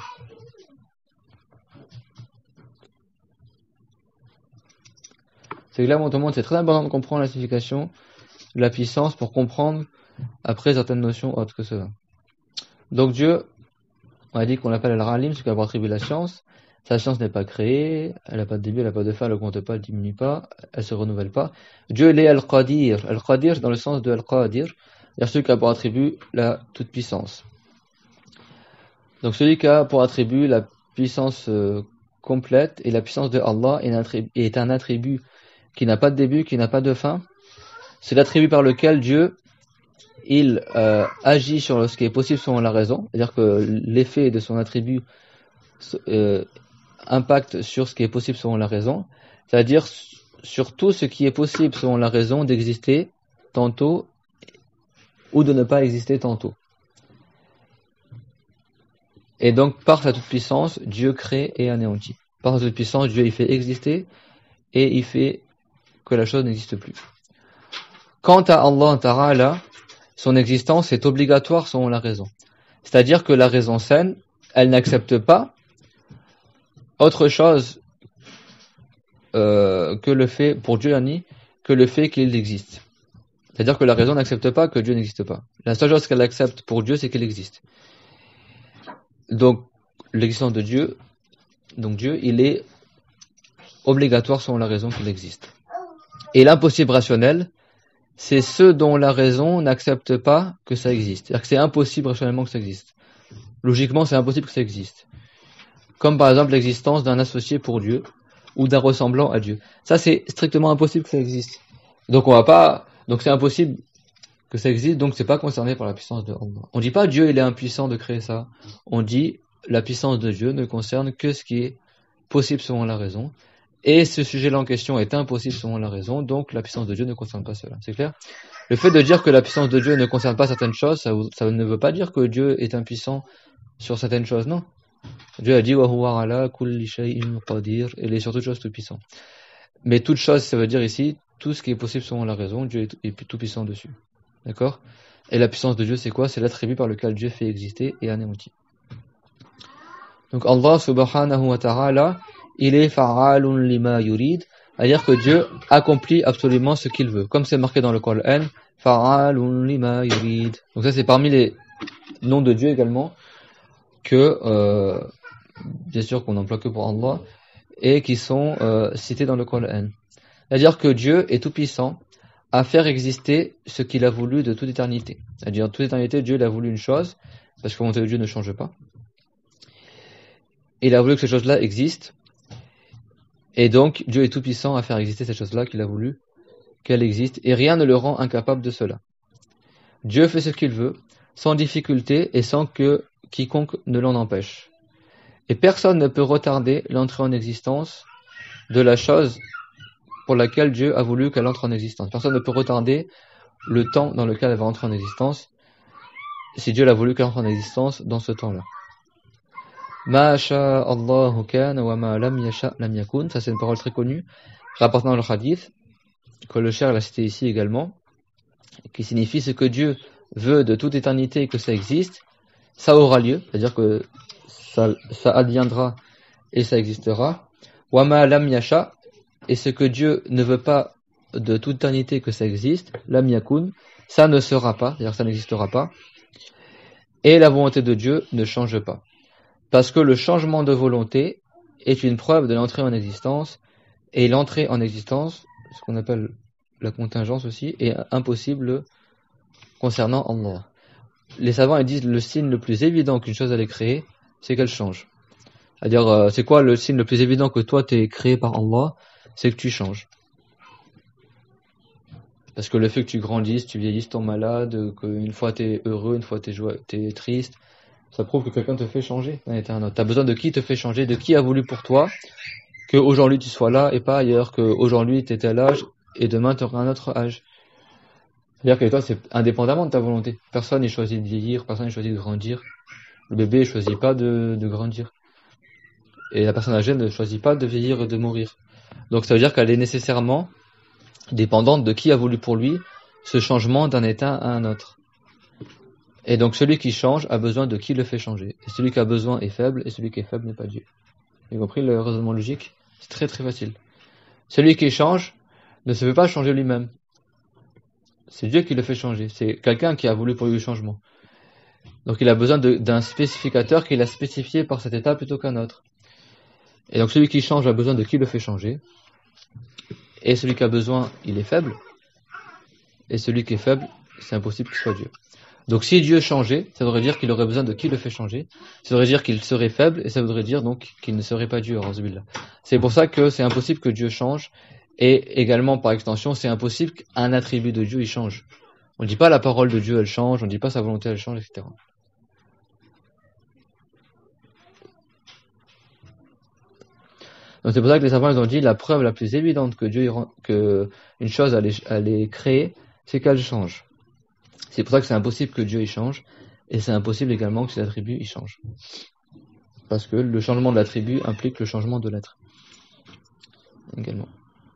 C'est clair pour tout le monde. C'est très important de comprendre la signification de la puissance pour comprendre après certaines notions autres que cela. Donc Dieu, on a dit qu'on l'appelle Al-Ralim, ce qui a pour attribuer la science. Sa science n'est pas créée, elle n'a pas de début, elle n'a pas de fin, elle n'augmente pas, elle ne diminue pas, elle ne se renouvelle pas. Dieu, il est Al-Qadir. Al-Qadir, dans le sens de Al-Qadir, c'est-à-dire celui qui a pour attribut la toute-puissance. Donc celui qui a pour attribut la puissance euh, complète, et la puissance de Allah est un attribut, est un attribut qui n'a pas de début, qui n'a pas de fin. C'est l'attribut par lequel Dieu il euh, agit sur ce qui est possible selon la raison, c'est-à-dire que l'effet de son attribut euh, impacte sur ce qui est possible selon la raison, c'est-à-dire sur tout ce qui est possible selon la raison d'exister tantôt ou de ne pas exister tantôt. Et donc par sa toute-puissance, Dieu crée et anéantit. Par sa toute-puissance, Dieu il fait exister et il fait que la chose n'existe plus. Quant à Allah Ta'ala, son existence est obligatoire selon la raison. C'est-à-dire que la raison saine, elle n'accepte pas autre chose euh, que le fait, pour Dieu Yanni, que le fait qu'il existe. C'est-à-dire que la raison n'accepte pas que Dieu n'existe pas. La seule chose qu'elle accepte pour Dieu, c'est qu'il existe. Donc, l'existence de Dieu, donc Dieu, il est obligatoire selon la raison qu'il existe. Et l'impossible rationnel, c'est ce dont la raison n'accepte pas que ça existe. C'est-à-dire que c'est impossible rationnellement que ça existe. Logiquement, c'est impossible que ça existe. Comme par exemple l'existence d'un associé pour Dieu, ou d'un ressemblant à Dieu. Ça, c'est strictement impossible que ça existe. Donc on va pas, donc c'est impossible que ça existe, donc c'est pas concerné par la puissance de Allah. On dit pas Dieu il est impuissant de créer ça. On dit la puissance de Dieu ne concerne que ce qui est possible selon la raison. Et ce sujet-là en question est impossible selon la raison, donc la puissance de Dieu ne concerne pas cela. C'est clair? Le fait de dire que la puissance de Dieu ne concerne pas certaines choses, ça, ça ne veut pas dire que Dieu est impuissant sur certaines choses, non. Dieu a dit wa huwa ala kulli shay'in qadir, il est sur toute chose tout puissant. Mais toute chose, ça veut dire ici tout ce qui est possible selon la raison, Dieu est, est tout puissant dessus. D'accord? Et la puissance de Dieu, c'est quoi? C'est l'attribut par lequel Dieu fait exister et anéantir. Donc Allah subhanahu wa ta'ala, il est fa'alun lima yurid, c'est-à-dire que Dieu accomplit absolument ce qu'il veut. Comme c'est marqué dans le Coran, fa'alun lima yurid. Donc ça c'est parmi les noms de Dieu également que euh, bien sûr qu'on n'emploie que pour Allah et qui sont euh, cités dans le Coran. C'est-à-dire que Dieu est tout puissant à faire exister ce qu'il a voulu de toute éternité. C'est-à-dire, toute éternité, Dieu il a voulu une chose, parce que la volonté de Dieu ne change pas. Il a voulu que cette chose-là existe, et donc Dieu est tout puissant à faire exister cette chose-là qu'il a voulu qu'elle existe, et rien ne le rend incapable de cela. Dieu fait ce qu'il veut, sans difficulté, et sans que quiconque ne l'en empêche. Et personne ne peut retarder l'entrée en existence de la chose pour laquelle Dieu a voulu qu'elle entre en existence. Personne ne peut retarder le temps dans lequel elle va entrer en existence, si Dieu l'a voulu qu'elle entre en existence dans ce temps-là. Ma sha Allahu kana wa ma lam yasha lam yakun. Ça, c'est une parole très connue, rapportant dans le hadith, que le cher l'a cité ici également, qui signifie ce que Dieu veut de toute éternité que ça existe, ça aura lieu, c'est-à-dire que ça, ça adviendra et ça existera. Wa ma lam yasha, et ce que Dieu ne veut pas de toute éternité que ça existe, lam yakun, ça ne sera pas, c'est-à-dire que ça n'existera pas. Et la volonté de Dieu ne change pas. Parce que le changement de volonté est une preuve de l'entrée en existence, et l'entrée en existence, ce qu'on appelle la contingence aussi, est impossible concernant Allah. Les savants ils disent le signe le plus évident qu'une chose elle est créée, c'est qu'elle change. C'est-à-dire, euh, c'est quoi le signe le plus évident que toi t'es créé par Allah? C'est que tu changes. Parce que le fait que tu grandisses, tu vieillisses, t'es malade, qu'une fois t'es heureux, une fois t'es joyeux, t'es triste, ça prouve que quelqu'un te fait changer d'un état à un autre. T'as besoin de qui te fait changer, de qui a voulu pour toi que aujourd'hui tu sois là et pas ailleurs, que aujourd'hui t'es tel âge et demain tu auras un autre âge. C'est-à-dire que toi c'est indépendamment de ta volonté. Personne n'est choisi de vieillir, personne n'est choisi de grandir. Le bébé ne choisit pas de, de grandir. Et la personne âgée ne choisit pas de vieillir et de mourir. Donc ça veut dire qu'elle est nécessairement dépendante de qui a voulu pour lui ce changement d'un état à un autre. Et donc celui qui change a besoin de qui le fait changer. Et celui qui a besoin est faible, et celui qui est faible n'est pas Dieu. Vous avez compris le raisonnement logique? C'est très très facile. Celui qui change ne se fait pas changer lui-même. C'est Dieu qui le fait changer. C'est quelqu'un qui a voulu pour lui le changement. Donc il a besoin de, d'un spécificateur qui l'a spécifié par cet état plutôt qu'un autre. Et donc celui qui change a besoin de qui le fait changer. Et celui qui a besoin, il est faible. Et celui qui est faible, c'est impossible qu'il soit Dieu. Donc si Dieu changeait, ça voudrait dire qu'il aurait besoin de qui le fait changer. Ça voudrait dire qu'il serait faible, et ça voudrait dire donc qu'il ne serait pas Dieu. C'est pour ça que c'est impossible que Dieu change. Et également, par extension, c'est impossible qu'un attribut de Dieu il change. On ne dit pas la parole de Dieu elle change, on ne dit pas sa volonté elle change, et cetera. Donc c'est pour ça que les savants ils ont dit la preuve la plus évidente que Dieu que une chose elle est, elle est créée, c'est qu'elle change. C'est pour ça que c'est impossible que Dieu y change, et c'est impossible également que ses attributs y changent. Parce que le changement de l'attribut implique le changement de l'être. Également.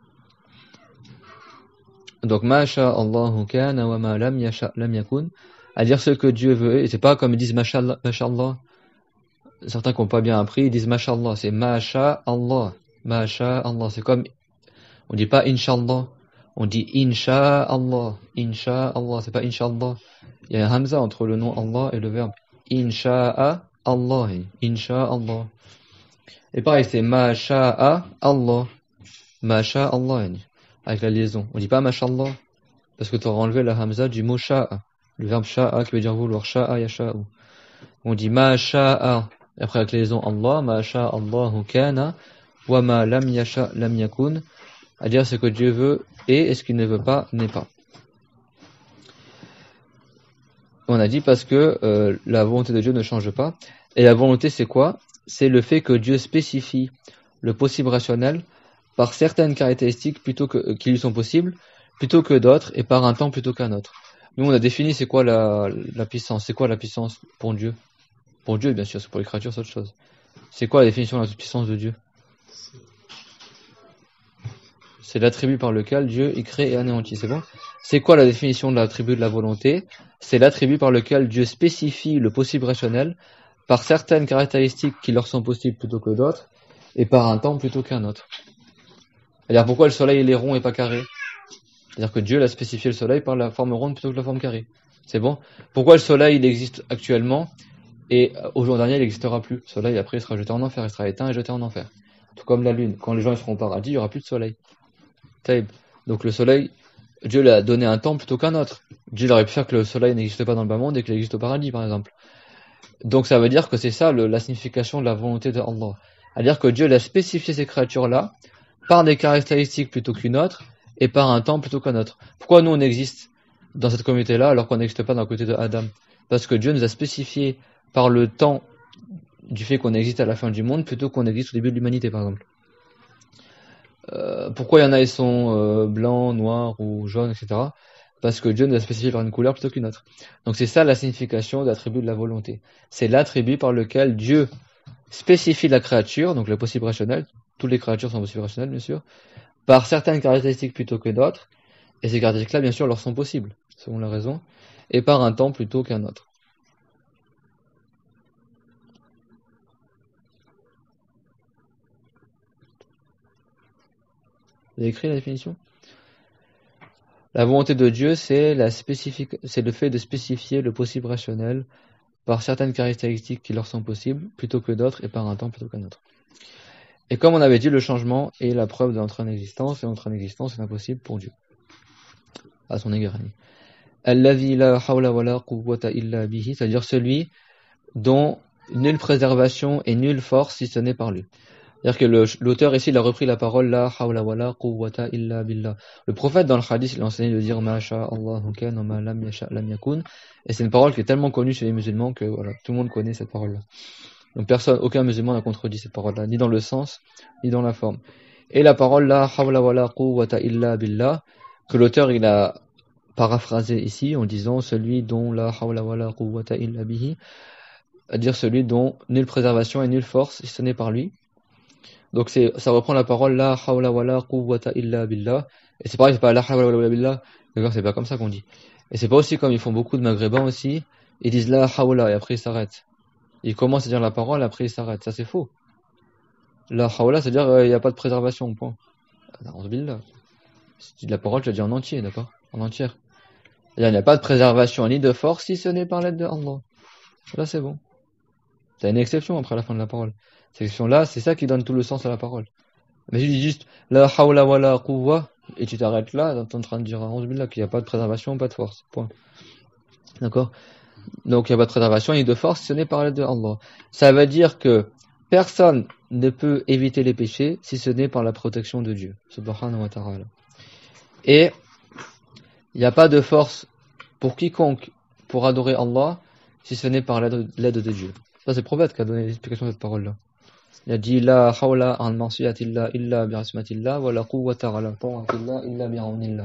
Donc ma sha Allahu kana wa ma lam yasha lam yakun, à dire ce que Dieu veut, et c'est pas comme ils disent mashallah, mashallah. Certains qui n'ont pas bien appris, ils disent mashallah, c'est ma sha Allah. Ma sha Allah, c'est comme on dit pas inshallah, on dit insha Allah. Insha Allah, c'est pas inshallah. Il y a un hamza entre le nom Allah et le verbe insha'a Allah. Insha Allah. Et pareil, c'est ma sha'a Allah. Ma sha Allah. Avec la liaison. On dit pas mashallah, parce que tu auras enlevé la hamza du mot sha'a. Le verbe sha'a qui veut dire vouloir. Sha'a yasha'u. On dit ma sha'a. Et après avec la liaison Allah, ma sha Allahu kana wa ma lam yasha lam yakun. À dire ce que Dieu veut et, et ce qu'il ne veut pas n'est pas. On a dit parce que euh, la volonté de Dieu ne change pas. Et la volonté c'est quoi? C'est le fait que Dieu spécifie le possible rationnel par certaines caractéristiques plutôt que, qui lui sont possibles, plutôt que d'autres, et par un temps plutôt qu'un autre. Nous on a défini c'est quoi la, la puissance. C'est quoi la puissance pour Dieu? Pour Dieu bien sûr, c'est pour les créatures c'est autre chose. C'est quoi la définition de la puissance de Dieu? C'est l'attribut par lequel Dieu y crée et anéantit, c'est bon? C'est quoi la définition de l'attribut de la volonté? C'est l'attribut par lequel Dieu spécifie le possible rationnel par certaines caractéristiques qui leur sont possibles plutôt que d'autres, et par un temps plutôt qu'un autre. C'est-à-dire pourquoi le soleil il est rond et pas carré? C'est-à-dire que Dieu l'a spécifié le soleil par la forme ronde plutôt que la forme carrée. C'est bon? Pourquoi le soleil il existe actuellement et au jour dernier il n'existera plus? Le soleil après il sera jeté en enfer, il sera éteint et jeté en enfer. Tout comme la lune. Quand les gens ils seront au paradis, il n'y aura plus de soleil. Donc le soleil, Dieu l'a donné un temps plutôt qu'un autre. Dieu aurait pu faire que le soleil n'existe pas dans le bas monde et qu'il existe au paradis par exemple. Donc ça veut dire que c'est ça le, la signification de la volonté de Allah. C'est-à-dire que Dieu l'a spécifié ces créatures-là par des caractéristiques plutôt qu'une autre et par un temps plutôt qu'un autre. Pourquoi nous on existe dans cette communauté-là alors qu'on n'existe pas dans le côté de Adam? Parce que Dieu nous a spécifié par le temps du fait qu'on existe à la fin du monde plutôt qu'on existe au début de l'humanité, par exemple. Euh, pourquoi il y en a, ils sont euh, blancs, noirs ou jaunes, et cetera. Parce que Dieu nous a spécifié par une couleur plutôt qu'une autre. Donc c'est ça la signification de l'attribut de la volonté. C'est l'attribut par lequel Dieu spécifie la créature, donc le possible rationnel, toutes les créatures sont possibles rationnelles, bien sûr, par certaines caractéristiques plutôt que d'autres, et ces caractéristiques-là, bien sûr, leur sont possibles, selon la raison, et par un temps plutôt qu'un autre. Vous avez écrit la définition ? La volonté de Dieu, c'est la spécifique, c'est le fait de spécifier le possible rationnel par certaines caractéristiques qui leur sont possibles, plutôt que d'autres, et par un temps plutôt qu'un autre. Et comme on avait dit, le changement est la preuve de notre inexistence, et notre inexistence est impossible pour Dieu. À son égard. Alladhi la hawla wa la quwwata illa bihi, c'est-à-dire celui dont nulle préservation et nulle force si ce n'est par lui. C'est-à-dire que le, l'auteur ici il a repris la parole la hawla wa la quwwata illa billah. Le prophète dans le hadith il a enseigné de dire ma sha Allahu kana wa ma lam yasha lam yakun, et c'est une parole qui est tellement connue chez les musulmans que voilà, tout le monde connaît cette parole-là. Donc personne, aucun musulman n'a contredit cette parole-là, ni dans le sens, ni dans la forme. Et la parole la hawla wa la quwwata illa billah, que l'auteur il a paraphrasé ici en disant celui dont la hawla wa la quwwata illa bihi, à dire celui dont nulle préservation et nulle force si ce n'est par lui. Donc c'est, ça reprend la parole la hawla wa la quwwata illa billah, et c'est pareil, c'est pas la hawla wa la billah, d'accord, c'est pas comme ça qu'on dit. Et c'est pas aussi comme ils font beaucoup de maghrébins aussi, ils disent la hawla et après ils s'arrêtent. Ils commencent à dire la parole, après ils s'arrêtent. Ça c'est faux. La hawla, c'est-à-dire il euh, n'y a pas de préservation, point. Billah. Si tu dis la parole, tu la dis en entier, d'accord, en entière. Il n'y a pas de préservation ni de force si ce n'est par l'aide de Allah. Là c'est bon. T'as une exception après la fin de la parole. Cette exception-là, c'est ça qui donne tout le sens à la parole. Mais si tu dis juste la hawla wa la quwwa et tu t'arrêtes là, t'es en train de dire billah qu'il n'y a pas de préservation, pas de force. Point. D'accord? Donc il n'y a pas de préservation ni de force si ce n'est par l'aide de Allah. Ça veut dire que personne ne peut éviter les péchés si ce n'est par la protection de Dieu. Subhanahu wa ta'ala. Et il n'y a pas de force pour quiconque pour adorer Allah si ce n'est par l'aide, l'aide de Dieu. Ça c'est le prophète qui a donné l'explication de cette parole-là. Il a dit la hawla an ma'siyatillah illa bi rahmatillah wa la quwwata ala ta'atillah illa bi awnillah.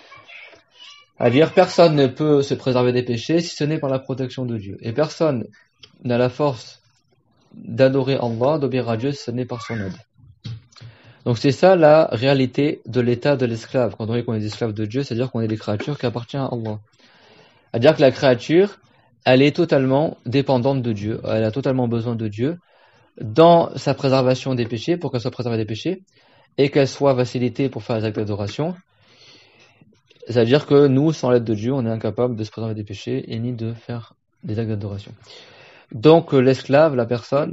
À dire personne ne peut se préserver des péchés si ce n'est par la protection de Dieu. Et personne n'a la force d'adorer Allah, d'obéir à Dieu si ce n'est par son aide. Donc c'est ça la réalité de l'état de l'esclave. Quand on dit qu'on est des esclaves de Dieu, c'est-à-dire qu'on est des créatures qui appartiennent à Allah. C'est-à-dire que la créature, elle est totalement dépendante de Dieu. Elle a totalement besoin de Dieu dans sa préservation des péchés, pour qu'elle soit préservée des péchés, et qu'elle soit facilitée pour faire les actes d'adoration. C'est-à-dire que nous, sans l'aide de Dieu, on est incapable de se préserver des péchés et ni de faire des actes d'adoration. Donc l'esclave, la personne,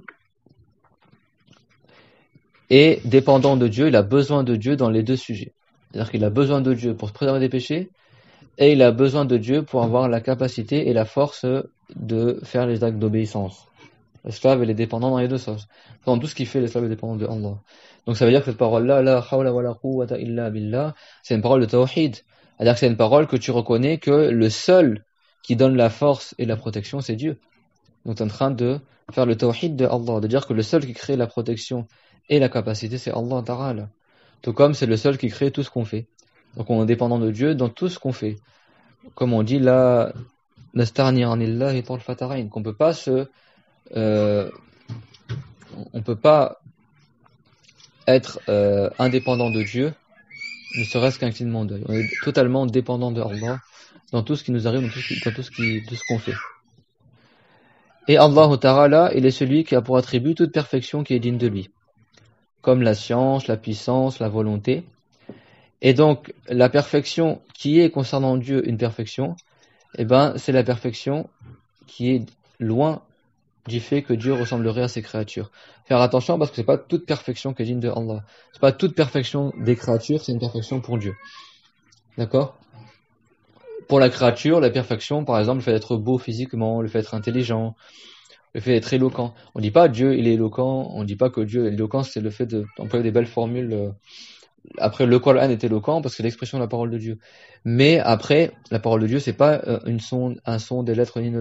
est dépendant de Dieu, il a besoin de Dieu dans les deux sujets. C'est-à-dire qu'il a besoin de Dieu pour se préserver des péchés, et il a besoin de Dieu pour avoir la capacité et la force de faire les actes d'obéissance. L'esclave, elle est dépendant dans les deux sens. Dans tout ce qui fait, l'esclave est dépendant de Allah. Donc ça veut dire que cette parole-là, la hawla wa la quwwata illa billah, c'est une parole de tawhid. C'est-à-dire que c'est une parole que tu reconnais que le seul qui donne la force et la protection, c'est Dieu. Donc tu es en train de faire le tawhid de Allah, de dire que le seul qui crée la protection et la capacité, c'est Allah Ta'ala. Tout comme c'est le seul qui crée tout ce qu'on fait. Donc on est dépendant de Dieu dans tout ce qu'on fait. Comme on dit, la nastarni anillahi tarfatarain, qu'on peut pas se Euh, on ne peut pas être euh, indépendant de Dieu, ne serait-ce qu'un clignement d'œil. On est totalement dépendant de Allah dans tout ce qui nous arrive, dans tout ce, qui, dans tout ce, qui, tout ce qu'on fait. Et Allah Ta'ala, il est celui qui a pour attribut toute perfection qui est digne de lui, comme la science, la puissance, la volonté. Et donc, la perfection qui est concernant Dieu une perfection, eh ben, c'est la perfection qui est loin du fait que Dieu ressemblerait à ses créatures. Faire attention parce que c'est pas toute perfection qui est digne de Allah. C'est pas toute perfection des créatures, c'est une perfection pour Dieu. D'accord? Pour la créature, la perfection, par exemple, le fait d'être beau physiquement, le fait d'être intelligent, le fait d'être éloquent. On dit pas Dieu il est éloquent, on dit pas que Dieu est éloquent, c'est le fait d'employer des belles formules. Après, le Coran est éloquent parce que c'est l'expression de la parole de Dieu. Mais après, la parole de Dieu, c'est pas une son, un son des lettres ni une langue.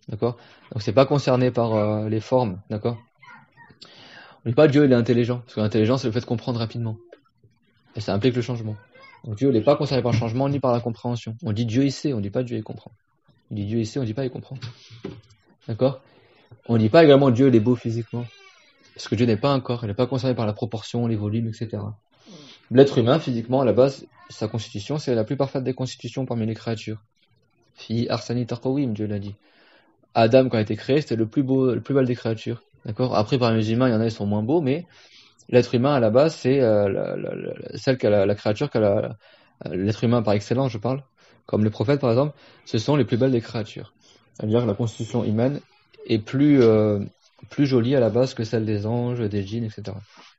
D'accord? Donc c'est pas concerné par euh, les formes, d'accord? On dit pas Dieu il est intelligent, parce que l'intelligence c'est le fait de comprendre rapidement. Et ça implique le changement. Donc Dieu n'est pas concerné par le changement ni par la compréhension. On dit Dieu il sait, on dit pas Dieu il comprend. On dit Dieu il sait, on dit pas il comprend. D'accord? On dit pas également Dieu il est beau physiquement. Parce que Dieu n'est pas un corps, il n'est pas concerné par la proportion, les volumes, et cetera. L'être humain, physiquement, à la base, sa constitution, c'est la plus parfaite des constitutions parmi les créatures. Fi arsani taqawim, Dieu l'a dit. Adam, quand il a été créé, c'était le plus beau, le plus bel des créatures. D'accord? Après, parmi les humains, il y en a qui sont moins beaux, mais l'être humain, à la base, c'est euh, la, la, la, celle qui a la, la créature qui a la, l'être humain par excellence, je parle. Comme les prophètes, par exemple, ce sont les plus belles des créatures. C'est-à-dire que la constitution humaine est plus, euh, plus jolie à la base que celle des anges, des djinns, et cetera.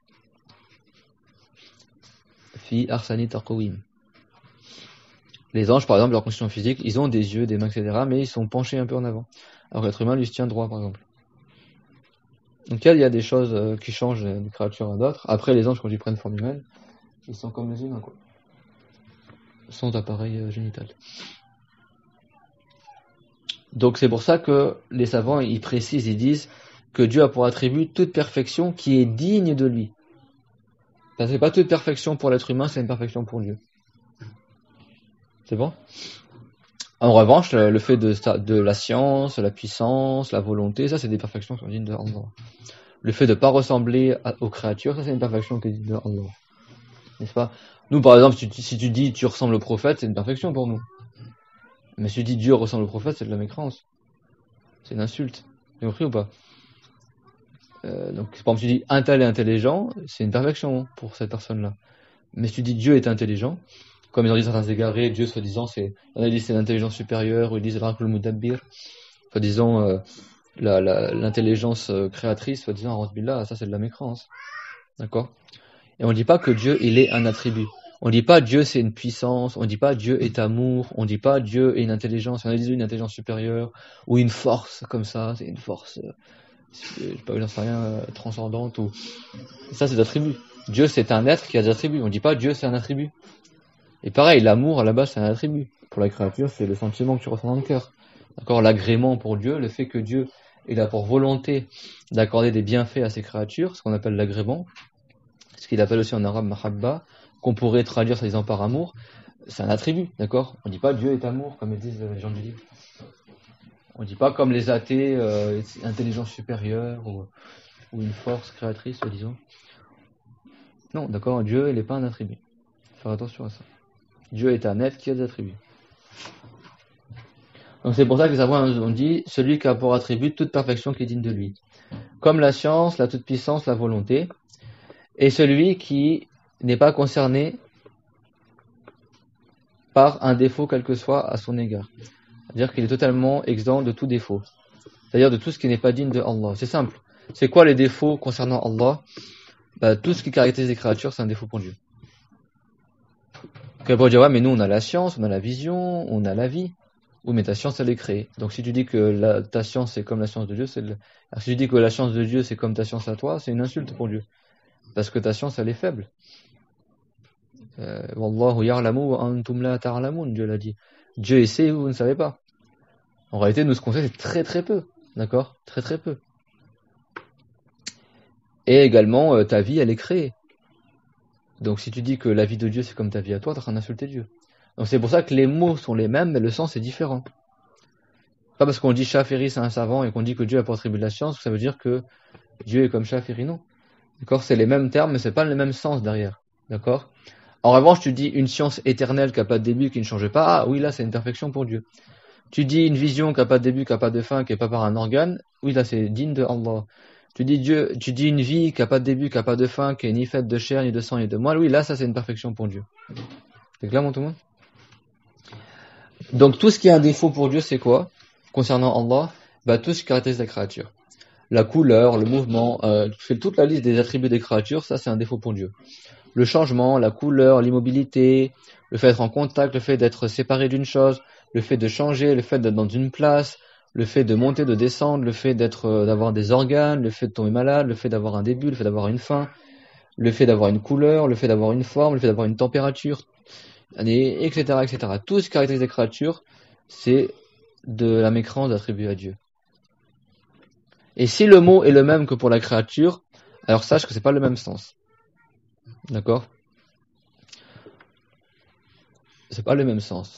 Fi arsani taqawim. Les anges, par exemple, leur constitution physique, ils ont des yeux, des mains, et cetera, mais ils sont penchés un peu en avant. Alors que l'être humain, lui, se tient droit, par exemple. Donc il y a des choses euh, qui changent d'une créature à d'autres. Après, les anges, quand ils prennent forme humaine, ils sont comme les humains, quoi. Sans appareil euh, génital. Donc c'est pour ça que les savants, ils précisent, ils disent que Dieu a pour attribut toute perfection qui est digne de lui. Ça, c'est pas toute perfection pour l'être humain, c'est une perfection pour Dieu. C'est bon? En revanche, le fait de, de la science, la puissance, la volonté, ça c'est des perfections qui sont dignes de Allah. Le fait de ne pas ressembler à, aux créatures, ça c'est une perfection qui est digne de Allah. N'est-ce pas? Nous par exemple, si tu, si tu dis tu ressembles au prophète, c'est une perfection pour nous. Mais si tu dis Dieu ressemble au prophète, c'est de la mécréance. C'est une insulte. Tu as compris ou pas? euh, Donc par exemple, si tu dis un tel est intelligent, c'est une perfection pour cette personne-là. Mais si tu dis Dieu est intelligent, comme ils ont dit certains égarés, Dieu soi-disant c'est, on a dit c'est l'intelligence supérieure, ou ils disent Rakul Mudabbir, soi-disant euh, la, la, l'intelligence euh, créatrice, soi-disant Rasbillah, ça c'est de la mécréance. D'accord? Et on dit pas que Dieu il est un attribut. On dit pas Dieu c'est une puissance, on dit pas Dieu est amour, on dit pas Dieu est une intelligence, on a dit une intelligence supérieure, ou une force comme ça, c'est une force, euh, je sais pas, j'en sais rien, euh, transcendante, ou ça c'est des attributs. Dieu c'est un être qui a des attributs, on dit pas Dieu c'est un attribut. Et pareil, l'amour à la base c'est un attribut. Pour la créature, c'est le sentiment que tu ressens dans le cœur. D'accord? L'agrément pour Dieu, le fait que Dieu ait a pour volonté d'accorder des bienfaits à ses créatures, ce qu'on appelle l'agrément, ce qu'il appelle aussi en arabe mahabba, qu'on pourrait traduire ça disant par amour, c'est un attribut, d'accord? On dit pas Dieu est amour, comme disent les gens du livre. On dit pas comme les athées, euh, intelligence supérieure, ou, ou une force créatrice, disons. Non, d'accord, Dieu, il n'est pas un attribut. Faut faire attention à ça. Dieu est un être qui a des attributs. Donc c'est pour ça que les savants ont dit celui qui a pour attribut toute perfection qui est digne de lui. Comme la science, la toute-puissance, la volonté. Et celui qui n'est pas concerné par un défaut quel que soit à son égard. C'est-à-dire qu'il est totalement exempt de tout défaut. C'est-à-dire de tout ce qui n'est pas digne de Allah. C'est simple. C'est quoi les défauts concernant Allah? Bah, tout ce qui caractérise les créatures, c'est un défaut pour Dieu. Donc on peut dire, ouais, mais nous on a la science, on a la vision, on a la vie. Oui, mais ta science, elle est créée. Donc si tu dis que la, ta science c'est comme la science de Dieu, c'est le... Alors, si tu dis que la science de Dieu c'est comme ta science à toi, c'est une insulte pour Dieu. Parce que ta science, elle est faible. Wallahu ya'lamu wa antum la ta'lamun, Dieu l'a dit. Dieu sait, vous ne savez pas. En réalité, nous ce qu'on sait, c'est très très peu. D'accord? Très très peu. Et également, euh, ta vie, elle est créée. Donc si tu dis que la vie de Dieu c'est comme ta vie à toi, t'es en train d'insulter Dieu. Donc c'est pour ça que les mots sont les mêmes, mais le sens est différent. Pas parce qu'on dit Shafiri c'est un savant et qu'on dit que Dieu a pour attribut de la science, que ça veut dire que Dieu est comme Shafiri, non. D'accord? C'est les mêmes termes, mais c'est pas le même sens derrière. D'accord? En revanche, tu dis une science éternelle qui n'a pas de début, qui ne change pas, ah oui, là c'est une perfection pour Dieu. Tu dis une vision qui n'a pas de début, qui n'a pas de fin, qui n'est pas par un organe, oui, là c'est digne de Allah. Tu dis Dieu, tu dis une vie qui n'a pas de début, qui n'a pas de fin, qui est ni faite de chair, ni de sang, ni de moelle, oui, là ça c'est une perfection pour Dieu. C'est clair, mon tout le monde? Donc tout ce qui est un défaut pour Dieu, c'est quoi? Concernant Allah, bah, tout ce qui caractérise la créature. La couleur, le mouvement, euh, tu fais toute la liste des attributs des créatures, ça c'est un défaut pour Dieu. Le changement, la couleur, l'immobilité, le fait d'être en contact, le fait d'être séparé d'une chose, le fait de changer, le fait d'être dans une place, le fait de monter, de descendre, le fait d'être, euh, d'avoir des organes, le fait de tomber malade, le fait d'avoir un début, le fait d'avoir une fin, le fait d'avoir une couleur, le fait d'avoir une forme, le fait d'avoir une température, et cetera, et cetera. Tout ce qui caractérise les créatures, c'est de la mécréance d'attribuer à Dieu. Et si le mot est le même que pour la créature, alors sache que c'est pas le même sens. D'accord? C'est pas le même sens.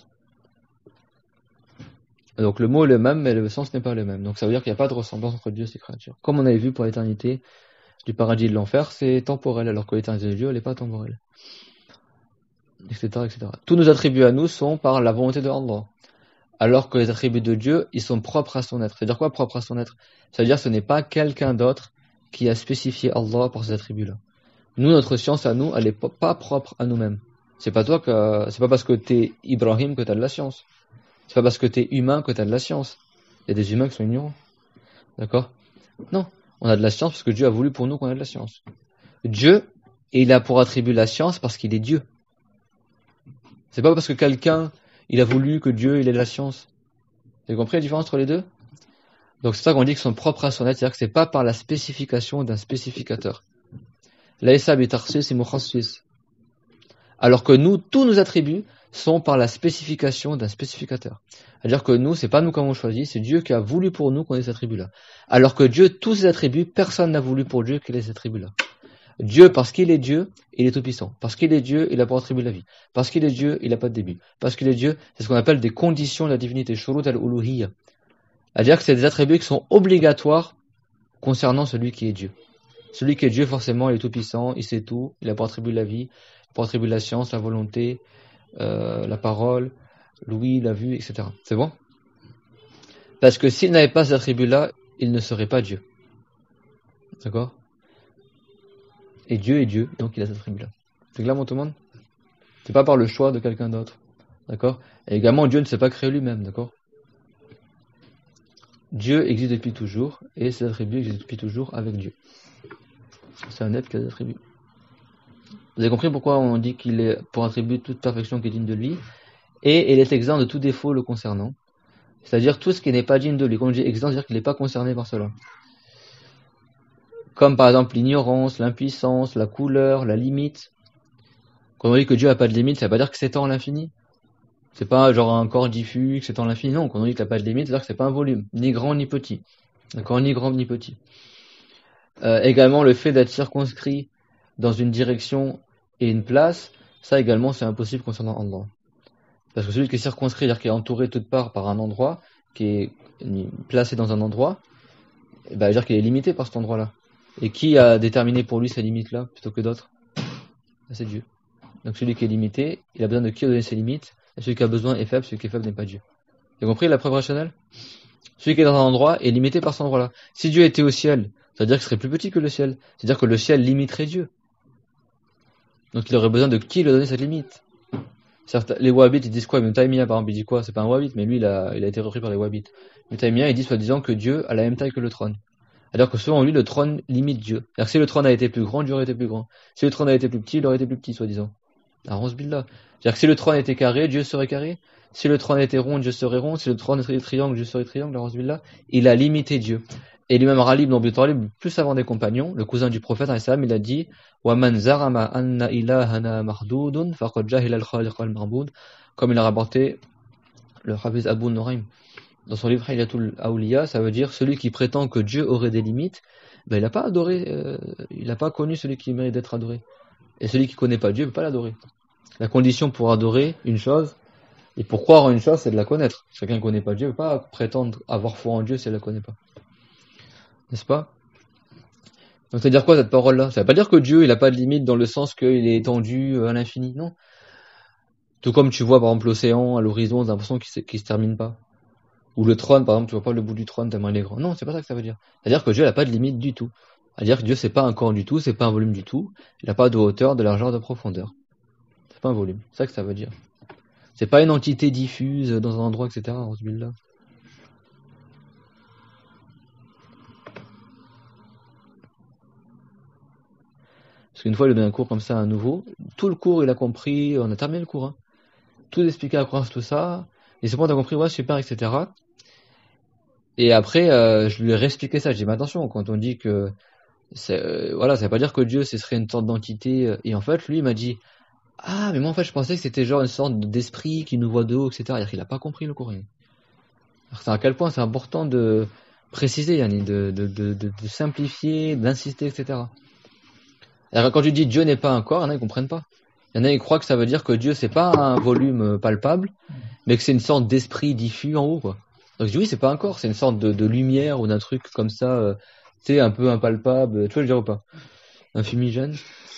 Donc le mot est le même, mais le sens n'est pas le même. Donc ça veut dire qu'il n'y a pas de ressemblance entre Dieu et ses créatures. Comme on avait vu pour l'éternité du paradis et de l'enfer, c'est temporel, alors que l'éternité de Dieu, elle n'est pas temporelle. Etc., et cetera. Tous nos attributs à nous sont par la volonté de Allah. Alors que les attributs de Dieu, ils sont propres à son être. C'est-à-dire quoi, propre à son être? C'est-à-dire que ce n'est pas quelqu'un d'autre qui a spécifié Allah par ces attributs-là. Nous, notre science à nous, elle n'est pas propre à nous-mêmes. C'est pas toi que, c'est pas parce que t'es Ibrahim que t'as de la science. C'est pas parce que t'es humain que t'as de la science. Il y a des humains qui sont ignorants. D'accord? Non. On a de la science parce que Dieu a voulu pour nous qu'on ait de la science. Dieu, il a pour attribut la science parce qu'il est Dieu. C'est pas parce que quelqu'un, il a voulu que Dieu, il ait de la science. Vous avez compris la différence entre les deux? Donc c'est ça qu'on dit qu'ils sont propres à son être, c'est-à-dire que c'est pas par la spécification d'un spécificateur. Laïsa bitarsis et mukhassis. Alors que nous, tous nos attributs sont par la spécification d'un spécificateur. C'est-à-dire que nous, c'est pas nous qui avons choisi, c'est Dieu qui a voulu pour nous qu'on ait ces attributs-là. Alors que Dieu, tous ses attributs, personne n'a voulu pour Dieu qu'il ait ces attributs-là. Dieu, parce qu'il est Dieu, il est tout-puissant. Parce qu'il est Dieu, il a pour attribut la vie. Parce qu'il est Dieu, il n'a pas de début. Parce qu'il est Dieu, c'est ce qu'on appelle des conditions de la divinité, shurut al-uluhiyya. C'est-à-dire que c'est des attributs qui sont obligatoires concernant celui qui est Dieu. Celui qui est Dieu, forcément, il est tout-puissant, il sait tout, il a pour attribut la vie, pour attribut la science, la volonté, euh, la parole, l'ouïe, la vue, et cetera. C'est bon? Parce que s'il n'avait pas ces attributs-là, il ne serait pas Dieu. D'accord? Et Dieu est Dieu, donc il a ces attributs-là. C'est clair, mon tout le monde? C'est pas par le choix de quelqu'un d'autre. D'accord? Et également, Dieu ne s'est pas créé lui-même, d'accord? Dieu existe depuis toujours, et ses attributs existent depuis toujours avec Dieu. C'est un être qui a des attributs. Vous avez compris pourquoi on dit qu'il est pour attribuer toute perfection qui est digne de lui, et il est exempt de tout défaut le concernant. C'est-à-dire tout ce qui n'est pas digne de lui. Quand on dit exempt, c'est-à-dire qu'il n'est pas concerné par cela. Comme par exemple l'ignorance, l'impuissance, la couleur, la limite. Quand on dit que Dieu n'a pas de limite, ça ne veut pas dire que c'est en l'infini. C'est pas genre un corps diffus, que c'est en l'infini. Non, quand on dit qu'il n'a pas de limite, c'est-à-dire que c'est pas un volume, ni grand ni petit. D'accord, ni grand ni petit. Euh, également le fait d'être circonscrit dans une direction et une place, ça également c'est impossible concernant Allah. Parce que celui qui est circonscrit, c'est-à-dire qui est entouré de toutes parts par un endroit, qui est placé dans un endroit, bah, c'est-à-dire qu'il est limité par cet endroit-là. Et qui a déterminé pour lui ces limites-là plutôt que d'autres? C'est Dieu. Donc celui qui est limité, il a besoin de qui a donné ses limites, et celui qui a besoin est faible, celui qui est faible n'est pas Dieu. Vous avez compris la preuve rationnelle? Celui qui est dans un endroit est limité par cet endroit-là. Si Dieu était au ciel, ça veut dire qu'il serait plus petit que le ciel. C'est-à-dire que le ciel limiterait Dieu. Donc il aurait besoin de qui lui donner cette limite? Certes, les Wahhabites, ils disent quoi? Ibn Taymiyyah, par exemple, il dit quoi? C'est pas un Wahhabite, mais lui, il a, il a été repris par les Wahhabites. Ibn Taymiyyah, il dit soi-disant que Dieu a la même taille que le trône. Alors que selon lui, le trône limite Dieu. C'est-à-dire que si le trône a été plus grand, Dieu aurait été plus grand. Si le trône a été plus petit, il aurait été plus petit, soi-disant. Alors, billah. C'est-à-dire que si le trône était carré, Dieu serait carré. Si le trône était rond, Dieu serait rond. Si le trône était triangle, Dieu serait triangle. Alors, billah. Il a limité Dieu. Et lui-même, Ali ibn Abi Talib, plus avant des compagnons, le cousin du prophète, il a dit وَمَنْ زَعَمَ أَنَّ إِلَهَنَا مَحْدُودٌ فَقَدْ جَهِلَ الْخَالِقَ الْمَعْبُودِ. Comme il a rapporté le Hafiz Abu Nuraym dans son livre Hilyatul Awliya, ça veut dire celui qui prétend que Dieu aurait des limites, ben il n'a pas adoré, euh, il n'a pas connu celui qui mérite d'être adoré. Et celui qui ne connaît pas Dieu ne peut pas l'adorer. La condition pour adorer une chose, et pour croire en une chose, c'est de la connaître. Chacun qui ne connaît pas Dieu ne peut pas prétendre avoir foi en Dieu si elle ne la connaît pas. N'est-ce pas? Donc ça veut dire quoi cette parole-là? Ça ne veut pas dire que Dieu il n'a pas de limite dans le sens qu'il est étendu à l'infini, non. Tout comme tu vois par exemple l'océan à l'horizon, t'as l'impression qu'il ne se termine pas. Ou le trône, par exemple, tu vois pas le bout du trône tellement il est grand. Non, c'est pas ça que ça veut dire. C'est-à-dire que Dieu n'a pas de limite du tout. C'est-à-dire que Dieu c'est pas un corps du tout, c'est pas un volume du tout. Il n'a pas de hauteur, de largeur, de profondeur. C'est pas un volume. C'est ça que ça veut dire. C'est pas une entité diffuse dans un endroit, et cetera. Là. Parce qu'une fois, il a donné un cours comme ça à nouveau. Tout le cours, il a compris. On a terminé le cours. Hein. Tout expliqué à quoi tout ça. Et c'est bon, t'as compris, ouais, super, et cetera. Et après, euh, je lui ai réexpliqué ça. Je dis, mais attention, quand on dit que, c'est, euh, voilà, ça veut pas dire que Dieu, ce serait une sorte d'entité. Et en fait, lui, il m'a dit, ah, mais moi, en fait, je pensais que c'était genre une sorte d'esprit qui nous voit de haut, et cetera. C'est-à-dire qu'il a pas compris le Coran. Alors, c'est à quel point c'est important de, préciser, yani, de, de, de, de, de simplifier, d'insister, et cetera. Alors, quand tu dis Dieu n'est pas un corps, il y en a qui comprennent pas. Il y en a qui croient que ça veut dire que Dieu c'est pas un volume palpable, mais que c'est une sorte d'esprit diffus en haut, quoi. Donc je dis oui, c'est pas un corps, c'est une sorte de, de lumière ou d'un truc comme ça, euh, tu sais, un peu impalpable. Tu vois le dire ou pas? Un fumigène.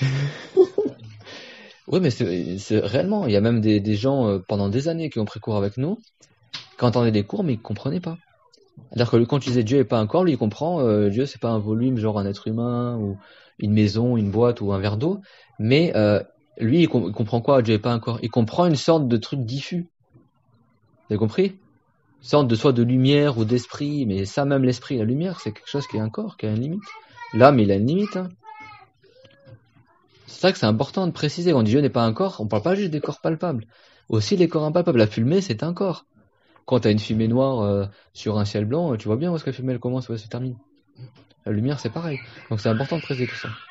Oui, mais c'est, c'est réellement, il y a même des, des gens euh, pendant des années qui ont pris cours avec nous, qui entendaient des cours, mais ils comprenaient pas. C'est-à-dire que lui, quand tu disais Dieu est pas un corps, lui il comprend euh, Dieu c'est pas un volume, genre un être humain ou une maison, une boîte ou un verre d'eau, mais euh, lui il, com- il comprend quoi? Dieu est pas un corps. Il comprend une sorte de truc diffus. Vous avez compris? Une sorte de soit de lumière ou d'esprit, mais ça même l'esprit, la lumière, c'est quelque chose qui est un corps, qui a une limite. L'âme, il a une limite. Hein. C'est ça que c'est important de préciser. Quand on dit Dieu n'est pas un corps, on parle pas juste des corps palpables. Aussi les corps impalpables. La fumée, c'est un corps. Quand t'as une fumée noire euh, sur un ciel blanc, tu vois bien où est-ce que la fumée elle commence, où elle se termine. La lumière, c'est pareil. Donc c'est important de préciser tout ça.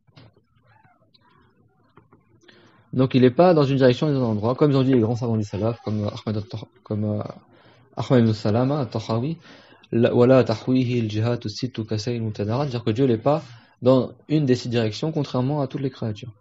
Donc il n'est pas dans une direction et dans un endroit, comme ils ont dit les grands savants du salaf, comme Ahmed, comme euh, Ahmed ibn Salama, Tahawi, voilà tahwihi al-jihad as-sittu kasay al-mutadara, dire que Dieu n'est pas dans une des six directions, contrairement à toutes les créatures.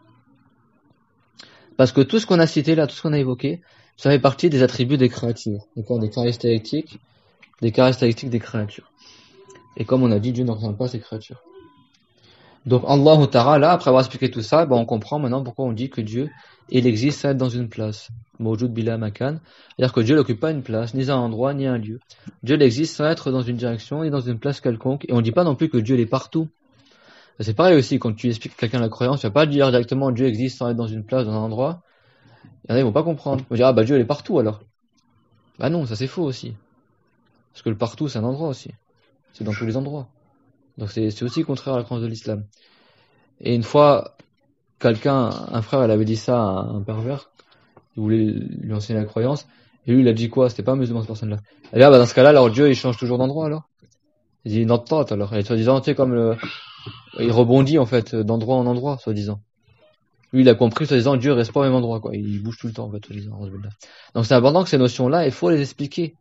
Parce que tout ce qu'on a cité là, tout ce qu'on a évoqué, ça fait partie des attributs des créatures, d'accord, des caractéristiques, des caractéristiques des créatures. Et comme on a dit, Dieu ne représente pas ces créatures. Donc Allah Ta'ala, après avoir expliqué tout ça, ben on comprend maintenant pourquoi on dit que Dieu, il existe sans être dans une place. Mawjud bila makan, c'est-à-dire que Dieu n'occupe pas une place, ni un endroit, ni un lieu. Dieu il existe sans être dans une direction, ni dans une place quelconque. Et on ne dit pas non plus que Dieu il est partout. C'est pareil aussi, quand tu expliques à quelqu'un la croyance, tu vas pas dire directement Dieu existe sans être dans une place, dans un endroit. Il y en a, ils vont pas comprendre. Ils vont dire, ah bah Dieu il est partout alors. Bah non, ça c'est faux aussi. Parce que le partout c'est un endroit aussi. C'est dans tous les endroits. Donc c'est, c'est aussi contraire à la croyance de l'islam. Et une fois, quelqu'un, un frère, il avait dit ça à un pervers, il voulait lui enseigner la croyance, et lui il a dit quoi? C'était pas musulman cette personne-là. Et là, bah dans ce cas-là, alors Dieu il change toujours d'endroit alors. Il dit not thought alors. Et soi-disant, tu sais, comme le, il rebondit en fait d'endroit en endroit, soi-disant. Lui il a compris, soi-disant, Dieu reste pas au même endroit, quoi. Il bouge tout le temps, en fait, soi-disant. Donc c'est important que ces notions-là, il faut les expliquer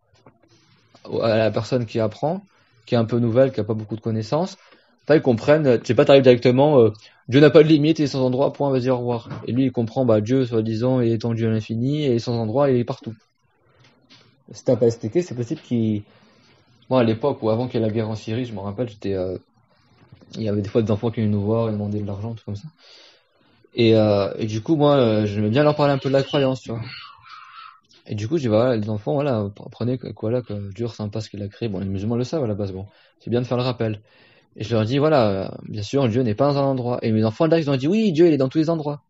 à la personne qui apprend, qui est un peu nouvelle, qui a pas beaucoup de connaissances. Là, ils comprennent, tu sais pas, t'arrives directement, euh, Dieu n'a pas de limite, il est sans endroit, point, vas-y, au revoir. Et lui, il comprend, bah, Dieu, soi-disant, il est étendu à l'infini, et il est sans endroit, et il est partout. Si t'as pas expliqué, c'est possible qu'il, moi, à l'époque, ou avant qu'il y ait la guerre en Syrie, je me rappelle, j'étais, euh, il y avait des fois des enfants qui venaient nous voir, ils demandaient de l'argent, tout comme ça. Et, euh, et du coup, moi, euh, j'aimais bien leur parler un peu de la croyance, tu vois. Et du coup, je dis, voilà, les enfants, voilà, apprenez que, voilà, que Dieu ressemble pas à ce qu'il a créé. Bon, les musulmans le savent à la base, bon. C'est bien de faire le rappel. Et je leur dis, voilà, euh, bien sûr, Dieu n'est pas dans un endroit. Et mes enfants, là, ils ont dit, oui, Dieu, il est dans tous les endroits.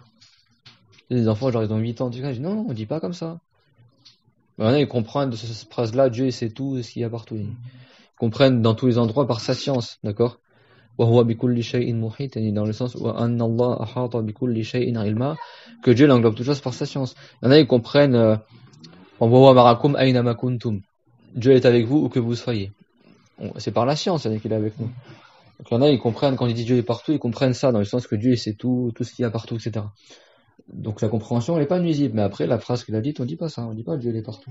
Et les enfants, genre, ils ont huit ans, du coup, je dis, non, non, on dit pas comme ça. Mais maintenant, ils comprennent de cette phrase-là, Dieu, il sait tout ce qu'il y a partout. Ils comprennent dans tous les endroits par sa science, d'accord? Wa huwa bi kulli shay'in muhit, et dans le sens où anna Allah ahata bi kulli shay'in ilma, que Dieu l'englobe toute chose par sa science. Il y en a, ils comprennent, euh, wa huwa ma'akum ayna ma kuntum. Dieu est avec vous où que vous soyez. C'est par la science, qu'il est avec nous. Donc il y en a, ils comprennent, quand il dit Dieu est partout, ils comprennent ça, dans le sens que Dieu il sait tout, tout ce qu'il y a partout, et cetera. Donc la compréhension, elle n'est pas nuisible. Mais après, la phrase qu'il a dite, on dit pas ça, on dit pas Dieu il est partout.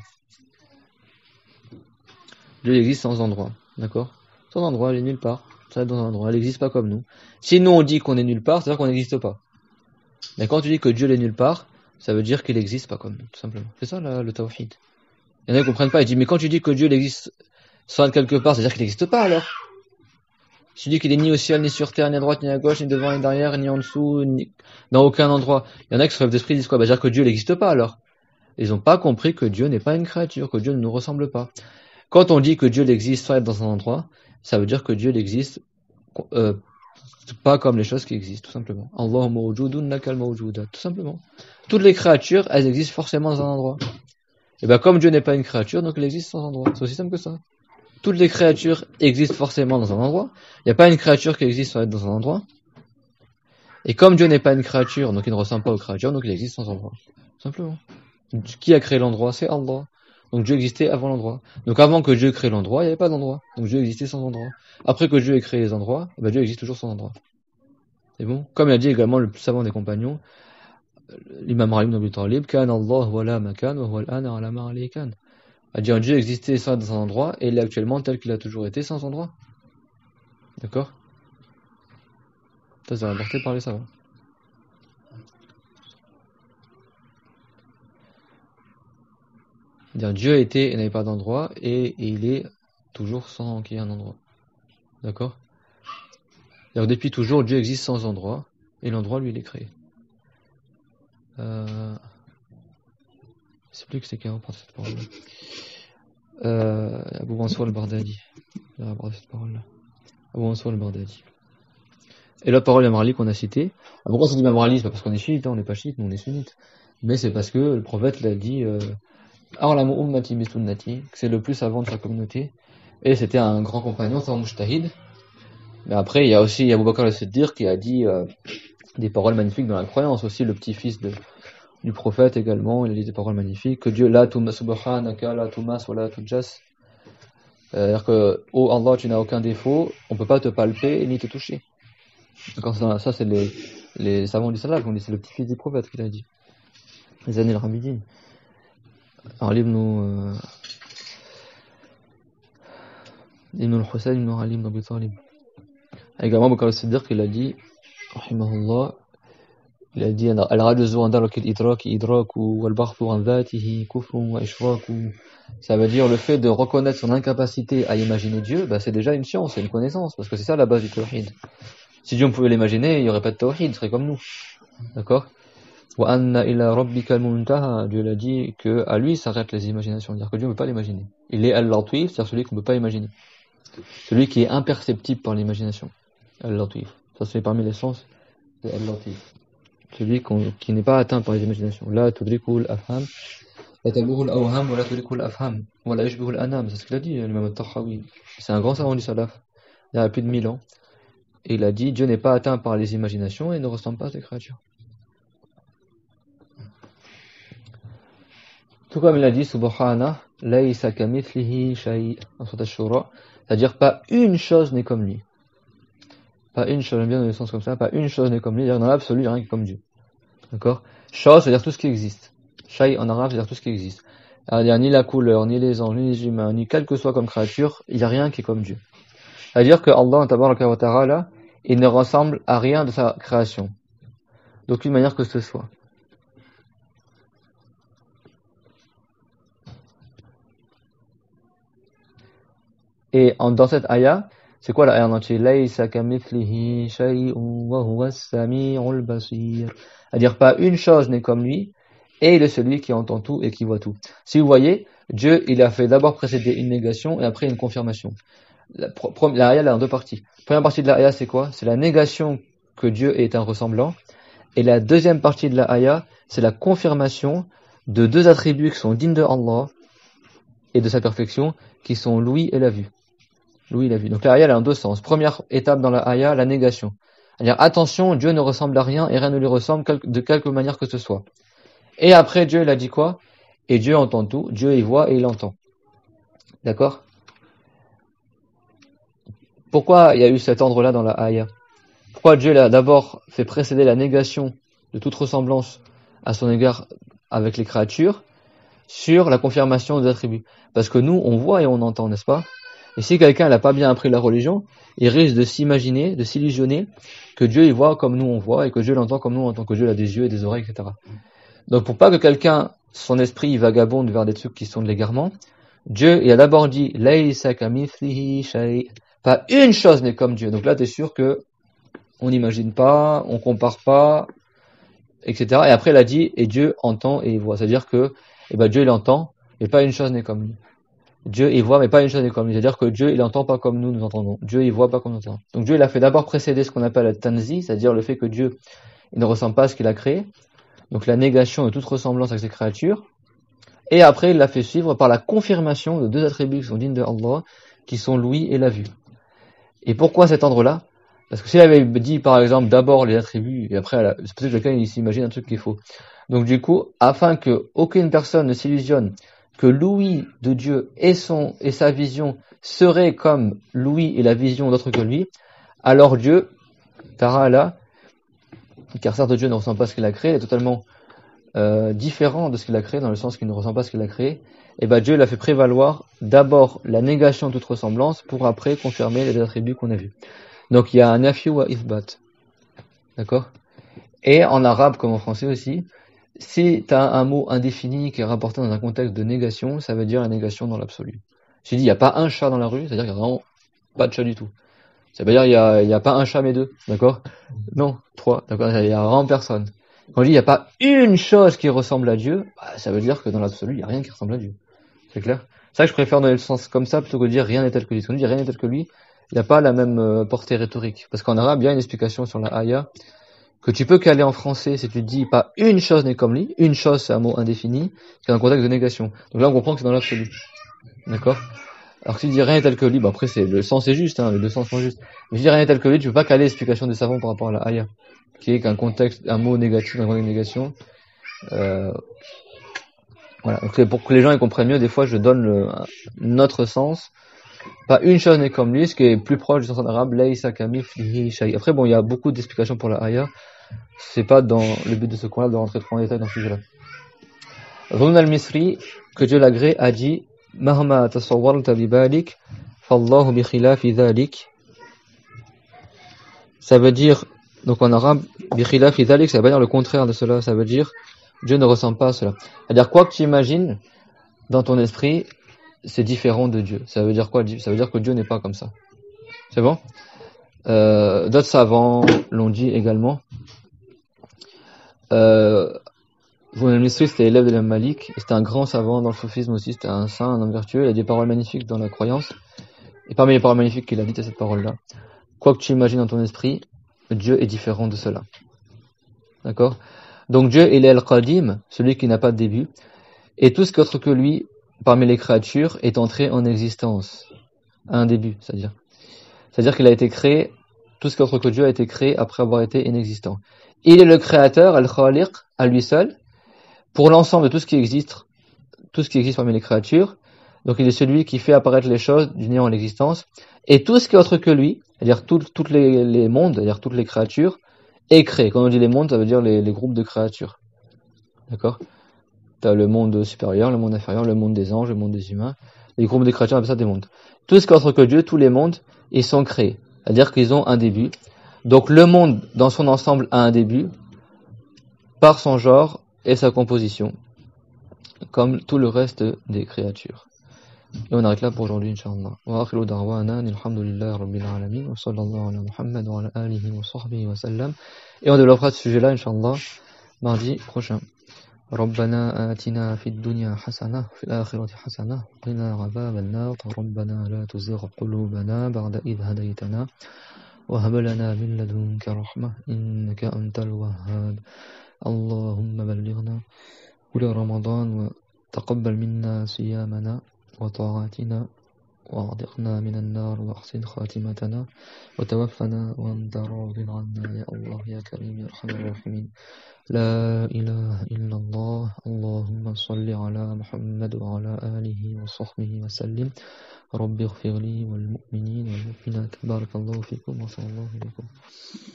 Dieu il existe sans endroit, d'accord? Sans endroit, il est nulle part. Ça est dans un endroit, elle n'existe pas comme nous. Si nous on dit qu'on est nulle part, c'est-à-dire qu'on n'existe pas. Mais quand tu dis que Dieu est nulle part, ça veut dire qu'il n'existe pas comme nous, tout simplement. C'est ça là, le tawhid. Il y en a qui comprennent pas, ils disent, mais quand tu dis que Dieu il existe sans être quelque part, c'est-à-dire qu'il n'existe pas alors? Si tu dis qu'il est ni au ciel, ni sur terre, ni à droite, ni à gauche, ni devant, ni derrière, ni en dessous, ni dans aucun endroit. Il y en a qui se rêvent d'esprit, ils disent quoi? Bah, dire que Dieu n'existe pas, alors. Ils n'ont pas compris que Dieu n'est pas une créature, que Dieu ne nous ressemble pas. Quand on dit que Dieu existe sans être dans un endroit, ça veut dire que Dieu n'existe euh, pas comme les choses qui existent, tout simplement. Allah mawjudun lakal mawjudat, tout simplement. Toutes les créatures, elles existent forcément dans un endroit. Et ben, comme Dieu n'est pas une créature, donc il existe sans endroit. C'est aussi simple que ça. Toutes les créatures existent forcément dans un endroit. Il n'y a pas une créature qui existe sans être dans un endroit. Et comme Dieu n'est pas une créature, donc il ne ressemble pas aux créatures, donc il existe sans endroit. Simplement. Qui a créé l'endroit? C'est Allah. Donc Dieu existait avant l'endroit. Donc avant que Dieu crée l'endroit, il n'y avait pas d'endroit. Donc Dieu existait sans endroit. Après que Dieu ait créé les endroits, ben Dieu existe toujours sans endroit. C'est bon? Comme il a dit également le plus savant des compagnons, l'imam Ali ibn Abi Talib, Kan Allah wa la makan wa huwa al-ana ala ma alayhi kan. À dire Dieu existait sans dans un endroit et il est actuellement tel qu'il a toujours été sans endroit. D'accord? Ça, c'est important de parler ça. Hein. Dire Dieu était et n'avait pas d'endroit et, et il est toujours sans qu'il y ait un endroit. D'accord? Alors depuis toujours, Dieu existe sans endroit et l'endroit, lui, il est créé. Euh... Je sais plus que c'est qui prend cette parole. Euh, Abou Mansour al-Bardadi. Il va cette parole-là. Abou Mansour al-Bardadi. Et la parole d'Amrali qu'on a citée. Ah, pourquoi ça dit Amrali? C'est pas parce qu'on est chiite, hein, on n'est pas chiite, nous on est sunnite. Mais c'est parce que le prophète l'a dit, euh, A'lamu ummati bi sunnati, que c'est le plus savant de sa communauté. Et c'était un grand compagnon, c'est un mujtahid. Mais après, il y a aussi Abou Bakr al-Siddiq qui a dit euh, des paroles magnifiques dans la croyance. Aussi, le petit-fils de, du prophète également, il a dit des paroles magnifiques. Que Dieu, la tuma subhanaka, la tumas, wa la tujas. C'est-à-dire que, oh Allah, tu n'as aucun défaut, on peut pas te palper ni te toucher. Donc, ça, ça c'est les, les savants du salaf, on dit c'est le petit-fils du prophète qui l'a dit. Les années al-Hamidin. Ali ibn, euh, ibn al-Husayn ibn Ali ibn Abi Talib. Également, Bakr al-Siddiq, il a dit, rahimahullah, il a dit, al-rajuzu an daraki al-idraki idraku wal-bahthu an dhatihi kufrun wa ishraku. Ça veut dire le fait de reconnaître son incapacité à imaginer Dieu, bah, c'est déjà une science, c'est une connaissance, parce que c'est ça la base du tawhid. Si Dieu on pouvait l'imaginer, il n'y aurait pas de tawhid, il serait comme nous. D'accord? Wa anna ila rabbika al-muntaha. Dieu l'a dit que à lui s'arrêtent les imaginations, c'est-à-dire que Dieu ne peut pas l'imaginer. Il est al-latif, c'est-à-dire celui qu'on ne peut pas imaginer. Celui qui est imperceptible par l'imagination. Al-latif. Ça se fait parmi les sens de al-latif. Celui qui n'est pas atteint par les imaginations. La tudrikul afham. La tabuhul awham wa la tudrikul afham. Wa la yashbihul anam. C'est ce qu'il a dit, l'imam al-Tahawi. C'est un grand savant du salaf. Il y a plus de mille ans. Et il a dit, Dieu n'est pas atteint par les imaginations et ne ressemble pas à ses créatures. Tout comme il a dit, Subhana, laysa kamithlihi shay', en surat Ash-Shura, c'est-à-dire pas une chose n'est comme lui. Pas une chose, j'aime bien dans le sens comme ça, pas une chose n'est comme lui, c'est-à-dire dans l'absolu, il n'y a rien qui est comme Dieu. D'accord? Chose, c'est-à-dire tout ce qui existe. Shay' en arabe, c'est-à-dire tout ce qui existe. C'est-à-dire ni la couleur, ni les anges, ni les humains, ni quel que soit comme créature, il n'y a rien qui est comme Dieu. C'est-à-dire que Allah, tabaraka wa ta'ala, il ne ressemble à rien de sa création. D'aucune manière que ce soit. Et en, dans cette ayah, c'est quoi la ayah en entier? Laysa kamithlihi shay'un wa huwa as-sami'ul basir. C'est-à-dire pas une chose n'est comme lui, et il est celui qui entend tout et qui voit tout. Si vous voyez, Dieu, il a fait d'abord précéder une négation et après une confirmation. La, la ayah, elle est en deux parties. La première partie de la ayah, c'est quoi? C'est la négation que Dieu est un ressemblant. Et la deuxième partie de la ayah, c'est la confirmation de deux attributs qui sont dignes de Allah et de sa perfection, qui sont l'ouïe et la vue. L'ouïe et la vue. Donc la ayah, elle est en deux sens. Première étape dans la ayah, la négation. C'est-à-dire, attention, Dieu ne ressemble à rien et rien ne lui ressemble de quelque manière que ce soit. Et après, Dieu, il a dit quoi? Et Dieu entend tout. Dieu, il voit et il entend. D'accord? Pourquoi il y a eu cet ordre-là dans la ayah? Pourquoi Dieu a d'abord fait précéder la négation de toute ressemblance à son égard avec les créatures sur la confirmation des attributs? Parce que nous, on voit et on entend, n'est-ce pas? Et si quelqu'un n'a pas bien appris la religion, il risque de s'imaginer, de s'illusionner que Dieu il voit comme nous on voit et que Dieu l'entend comme nous on entend, que Dieu a des yeux et des oreilles, et cetera. Donc pour pas que quelqu'un, son esprit vagabonde vers des trucs qui sont de l'égarement, Dieu il a d'abord dit Laysa kamithlihi shay'. Pas une chose n'est comme Dieu. Donc là, tu es sûr que on n'imagine pas, on compare pas, et cetera. Et après, il a dit, et Dieu entend et il voit. C'est-à-dire que, eh ben, Dieu, il entend, et pas une chose n'est comme lui. Dieu, il voit, mais pas une chose n'est comme lui. C'est-à-dire que Dieu, il entend pas comme nous, nous entendons. Dieu, il voit pas comme nous entendons. Donc Dieu, il a fait d'abord précéder ce qu'on appelle la tanzi, c'est-à-dire le fait que Dieu, il ne ressemble pas à ce qu'il a créé. Donc la négation de toute ressemblance avec ses créatures. Et après, il l'a fait suivre par la confirmation de deux attributs qui sont dignes de Allah, qui sont l'ouïe et la vue. Et pourquoi cet ordre-là? Parce que s'il avait dit, par exemple, d'abord les attributs, et après, c'est peut-être que quelqu'un il s'imagine un truc qui est faux. Donc du coup, afin que aucune personne ne s'illusionne que l'ouïe de Dieu et son et sa vision seraient comme l'ouïe et la vision d'autres que lui, alors Dieu, Ta'ala, car certes Dieu ne ressemble pas à ce qu'il a créé, il est totalement euh, différent de ce qu'il a créé, dans le sens qu'il ne ressent pas ce qu'il a créé, et ben Dieu l'a fait prévaloir d'abord la négation de toute ressemblance pour après confirmer les attributs qu'on a vus. Donc il y a un nafi wa ithbat. D'accord? Et en arabe comme en français aussi, si tu as un mot indéfini qui est rapporté dans un contexte de négation, ça veut dire la négation dans l'absolu. Si je dis il n'y a pas un chat dans la rue, c'est-à-dire qu'il n'y a vraiment pas de chat du tout. Ça veut dire il y a, il y a pas un chat mais deux, d'accord? Non, trois, d'accord? Il y a vraiment personne. Quand je dis il n'y a pas une chose qui ressemble à Dieu, bah, ça veut dire que dans l'absolu, il n'y a rien qui ressemble à Dieu. C'est clair? C'est ça que je préfère donner le sens comme ça plutôt que de dire rien n'est tel que lui. Quand on dit rien n'est tel que lui, il n'y a pas la même euh, portée rhétorique. Parce qu'en arabe, il y a une explication sur la aya que tu peux caler en français si tu te dis pas une chose n'est comme lui. Une chose, c'est un mot indéfini, qui est un contexte de négation. Donc là, on comprend que c'est dans l'absolu. D'accord? Alors que si tu dis rien n'est tel que lui, bah après c'est le sens est juste, hein, les deux sens sont justes. Mais si tu dis rien n'est tel que lui, tu peux pas caler l'explication des savants par rapport à la aya, qui est qu'un contexte, un mot négatif, un contexte de négation. Euh, voilà. Donc pour que les gens y comprennent mieux, des fois je donne le, notre sens. Pas une chose n'est comme lui, ce qui est plus proche du sens en arabe, laysa kamithlihi shay. Après bon, il y a beaucoup d'explications pour la aya. C'est pas dans le but de ce cours-là de rentrer trop en détail dans ce sujet-là. Run al-Misri, que Dieu l'agrée, a dit Mahma tasawwarta bi balik, fallahu bi khilafi dhalik. Ça veut dire, donc en arabe, bi khilafi dhalik, ça veut pas dire le contraire de cela, ça veut dire Dieu ne ressemble pas à cela. C'est-à-dire quoi que tu imagines dans ton esprit, c'est différent de Dieu. Ça veut dire quoi? Ça veut dire que Dieu n'est pas comme ça. C'est bon? euh, D'autres savants l'ont dit également. Euh, Ibn al-Misri, c'était élève de l'imam Malik, c'était un grand savant dans le soufisme aussi, c'était un saint, un homme vertueux, il a des paroles magnifiques dans la croyance. Et parmi les paroles magnifiques qu'il a dites, c'est cette parole-là. Quoi que tu imagines dans ton esprit, Dieu est différent de cela. D'accord? Donc Dieu, il est Al-Qadim, celui qui n'a pas de début, et tout ce qu'autre que lui, parmi les créatures, est entré en existence. À un début, c'est-à-dire. C'est-à-dire qu'il a été créé, tout ce qu'autre que Dieu a été créé après avoir été inexistant. Il est le créateur, Al-Khaliq, à lui seul, pour l'ensemble de tout ce qui existe, tout ce qui existe parmi les créatures. Donc il est celui qui fait apparaître les choses du néant en l'existence. Et tout ce qui est autre que lui, c'est-à-dire tous les, les mondes, c'est-à-dire toutes les créatures, est créé. Quand on dit les mondes, ça veut dire les, les groupes de créatures. D'accord? Tu as le monde supérieur, le monde inférieur, le monde des anges, le monde des humains. Les groupes de créatures, on appelle ça des mondes. Tout ce qui est autre que Dieu, tous les mondes, ils sont créés. C'est-à-dire qu'ils ont un début. Donc le monde, dans son ensemble, a un début, par son genre et sa composition, comme tout le reste des créatures. Et on arrête là pour aujourd'hui, Inch'Allah. Wa akhiru da'wana, alhamdulillahi rabbil alamin, wa sallallahu ala Muhammad wa ala alihi wa sahbihi wa sallam. Et on développera ce sujet-là, Inch'Allah, mardi prochain. ربنا آتنا في الدنيا حسنة وفي الآخرة حسنة وقنا عذاب النار ربنا لا تزغ قلوبنا بعد إذ هديتنا وهب لنا من لدنك رحمة إنك أنت الوهاب اللهم بلغنا كل رمضان وتقبل منا صيامنا وطاعاتنا واعتقنا من النار واحسن خاتمتنا وتوفنا وانت راض عنا يا الله يا كريم يا ارحم الراحمين لا اله الا الله اللهم صل على محمد وعلى اله وصحبه وسلم رب اغفر لي والمؤمنين والمؤمنات بارك الله فيكم وصلى الله عليكم.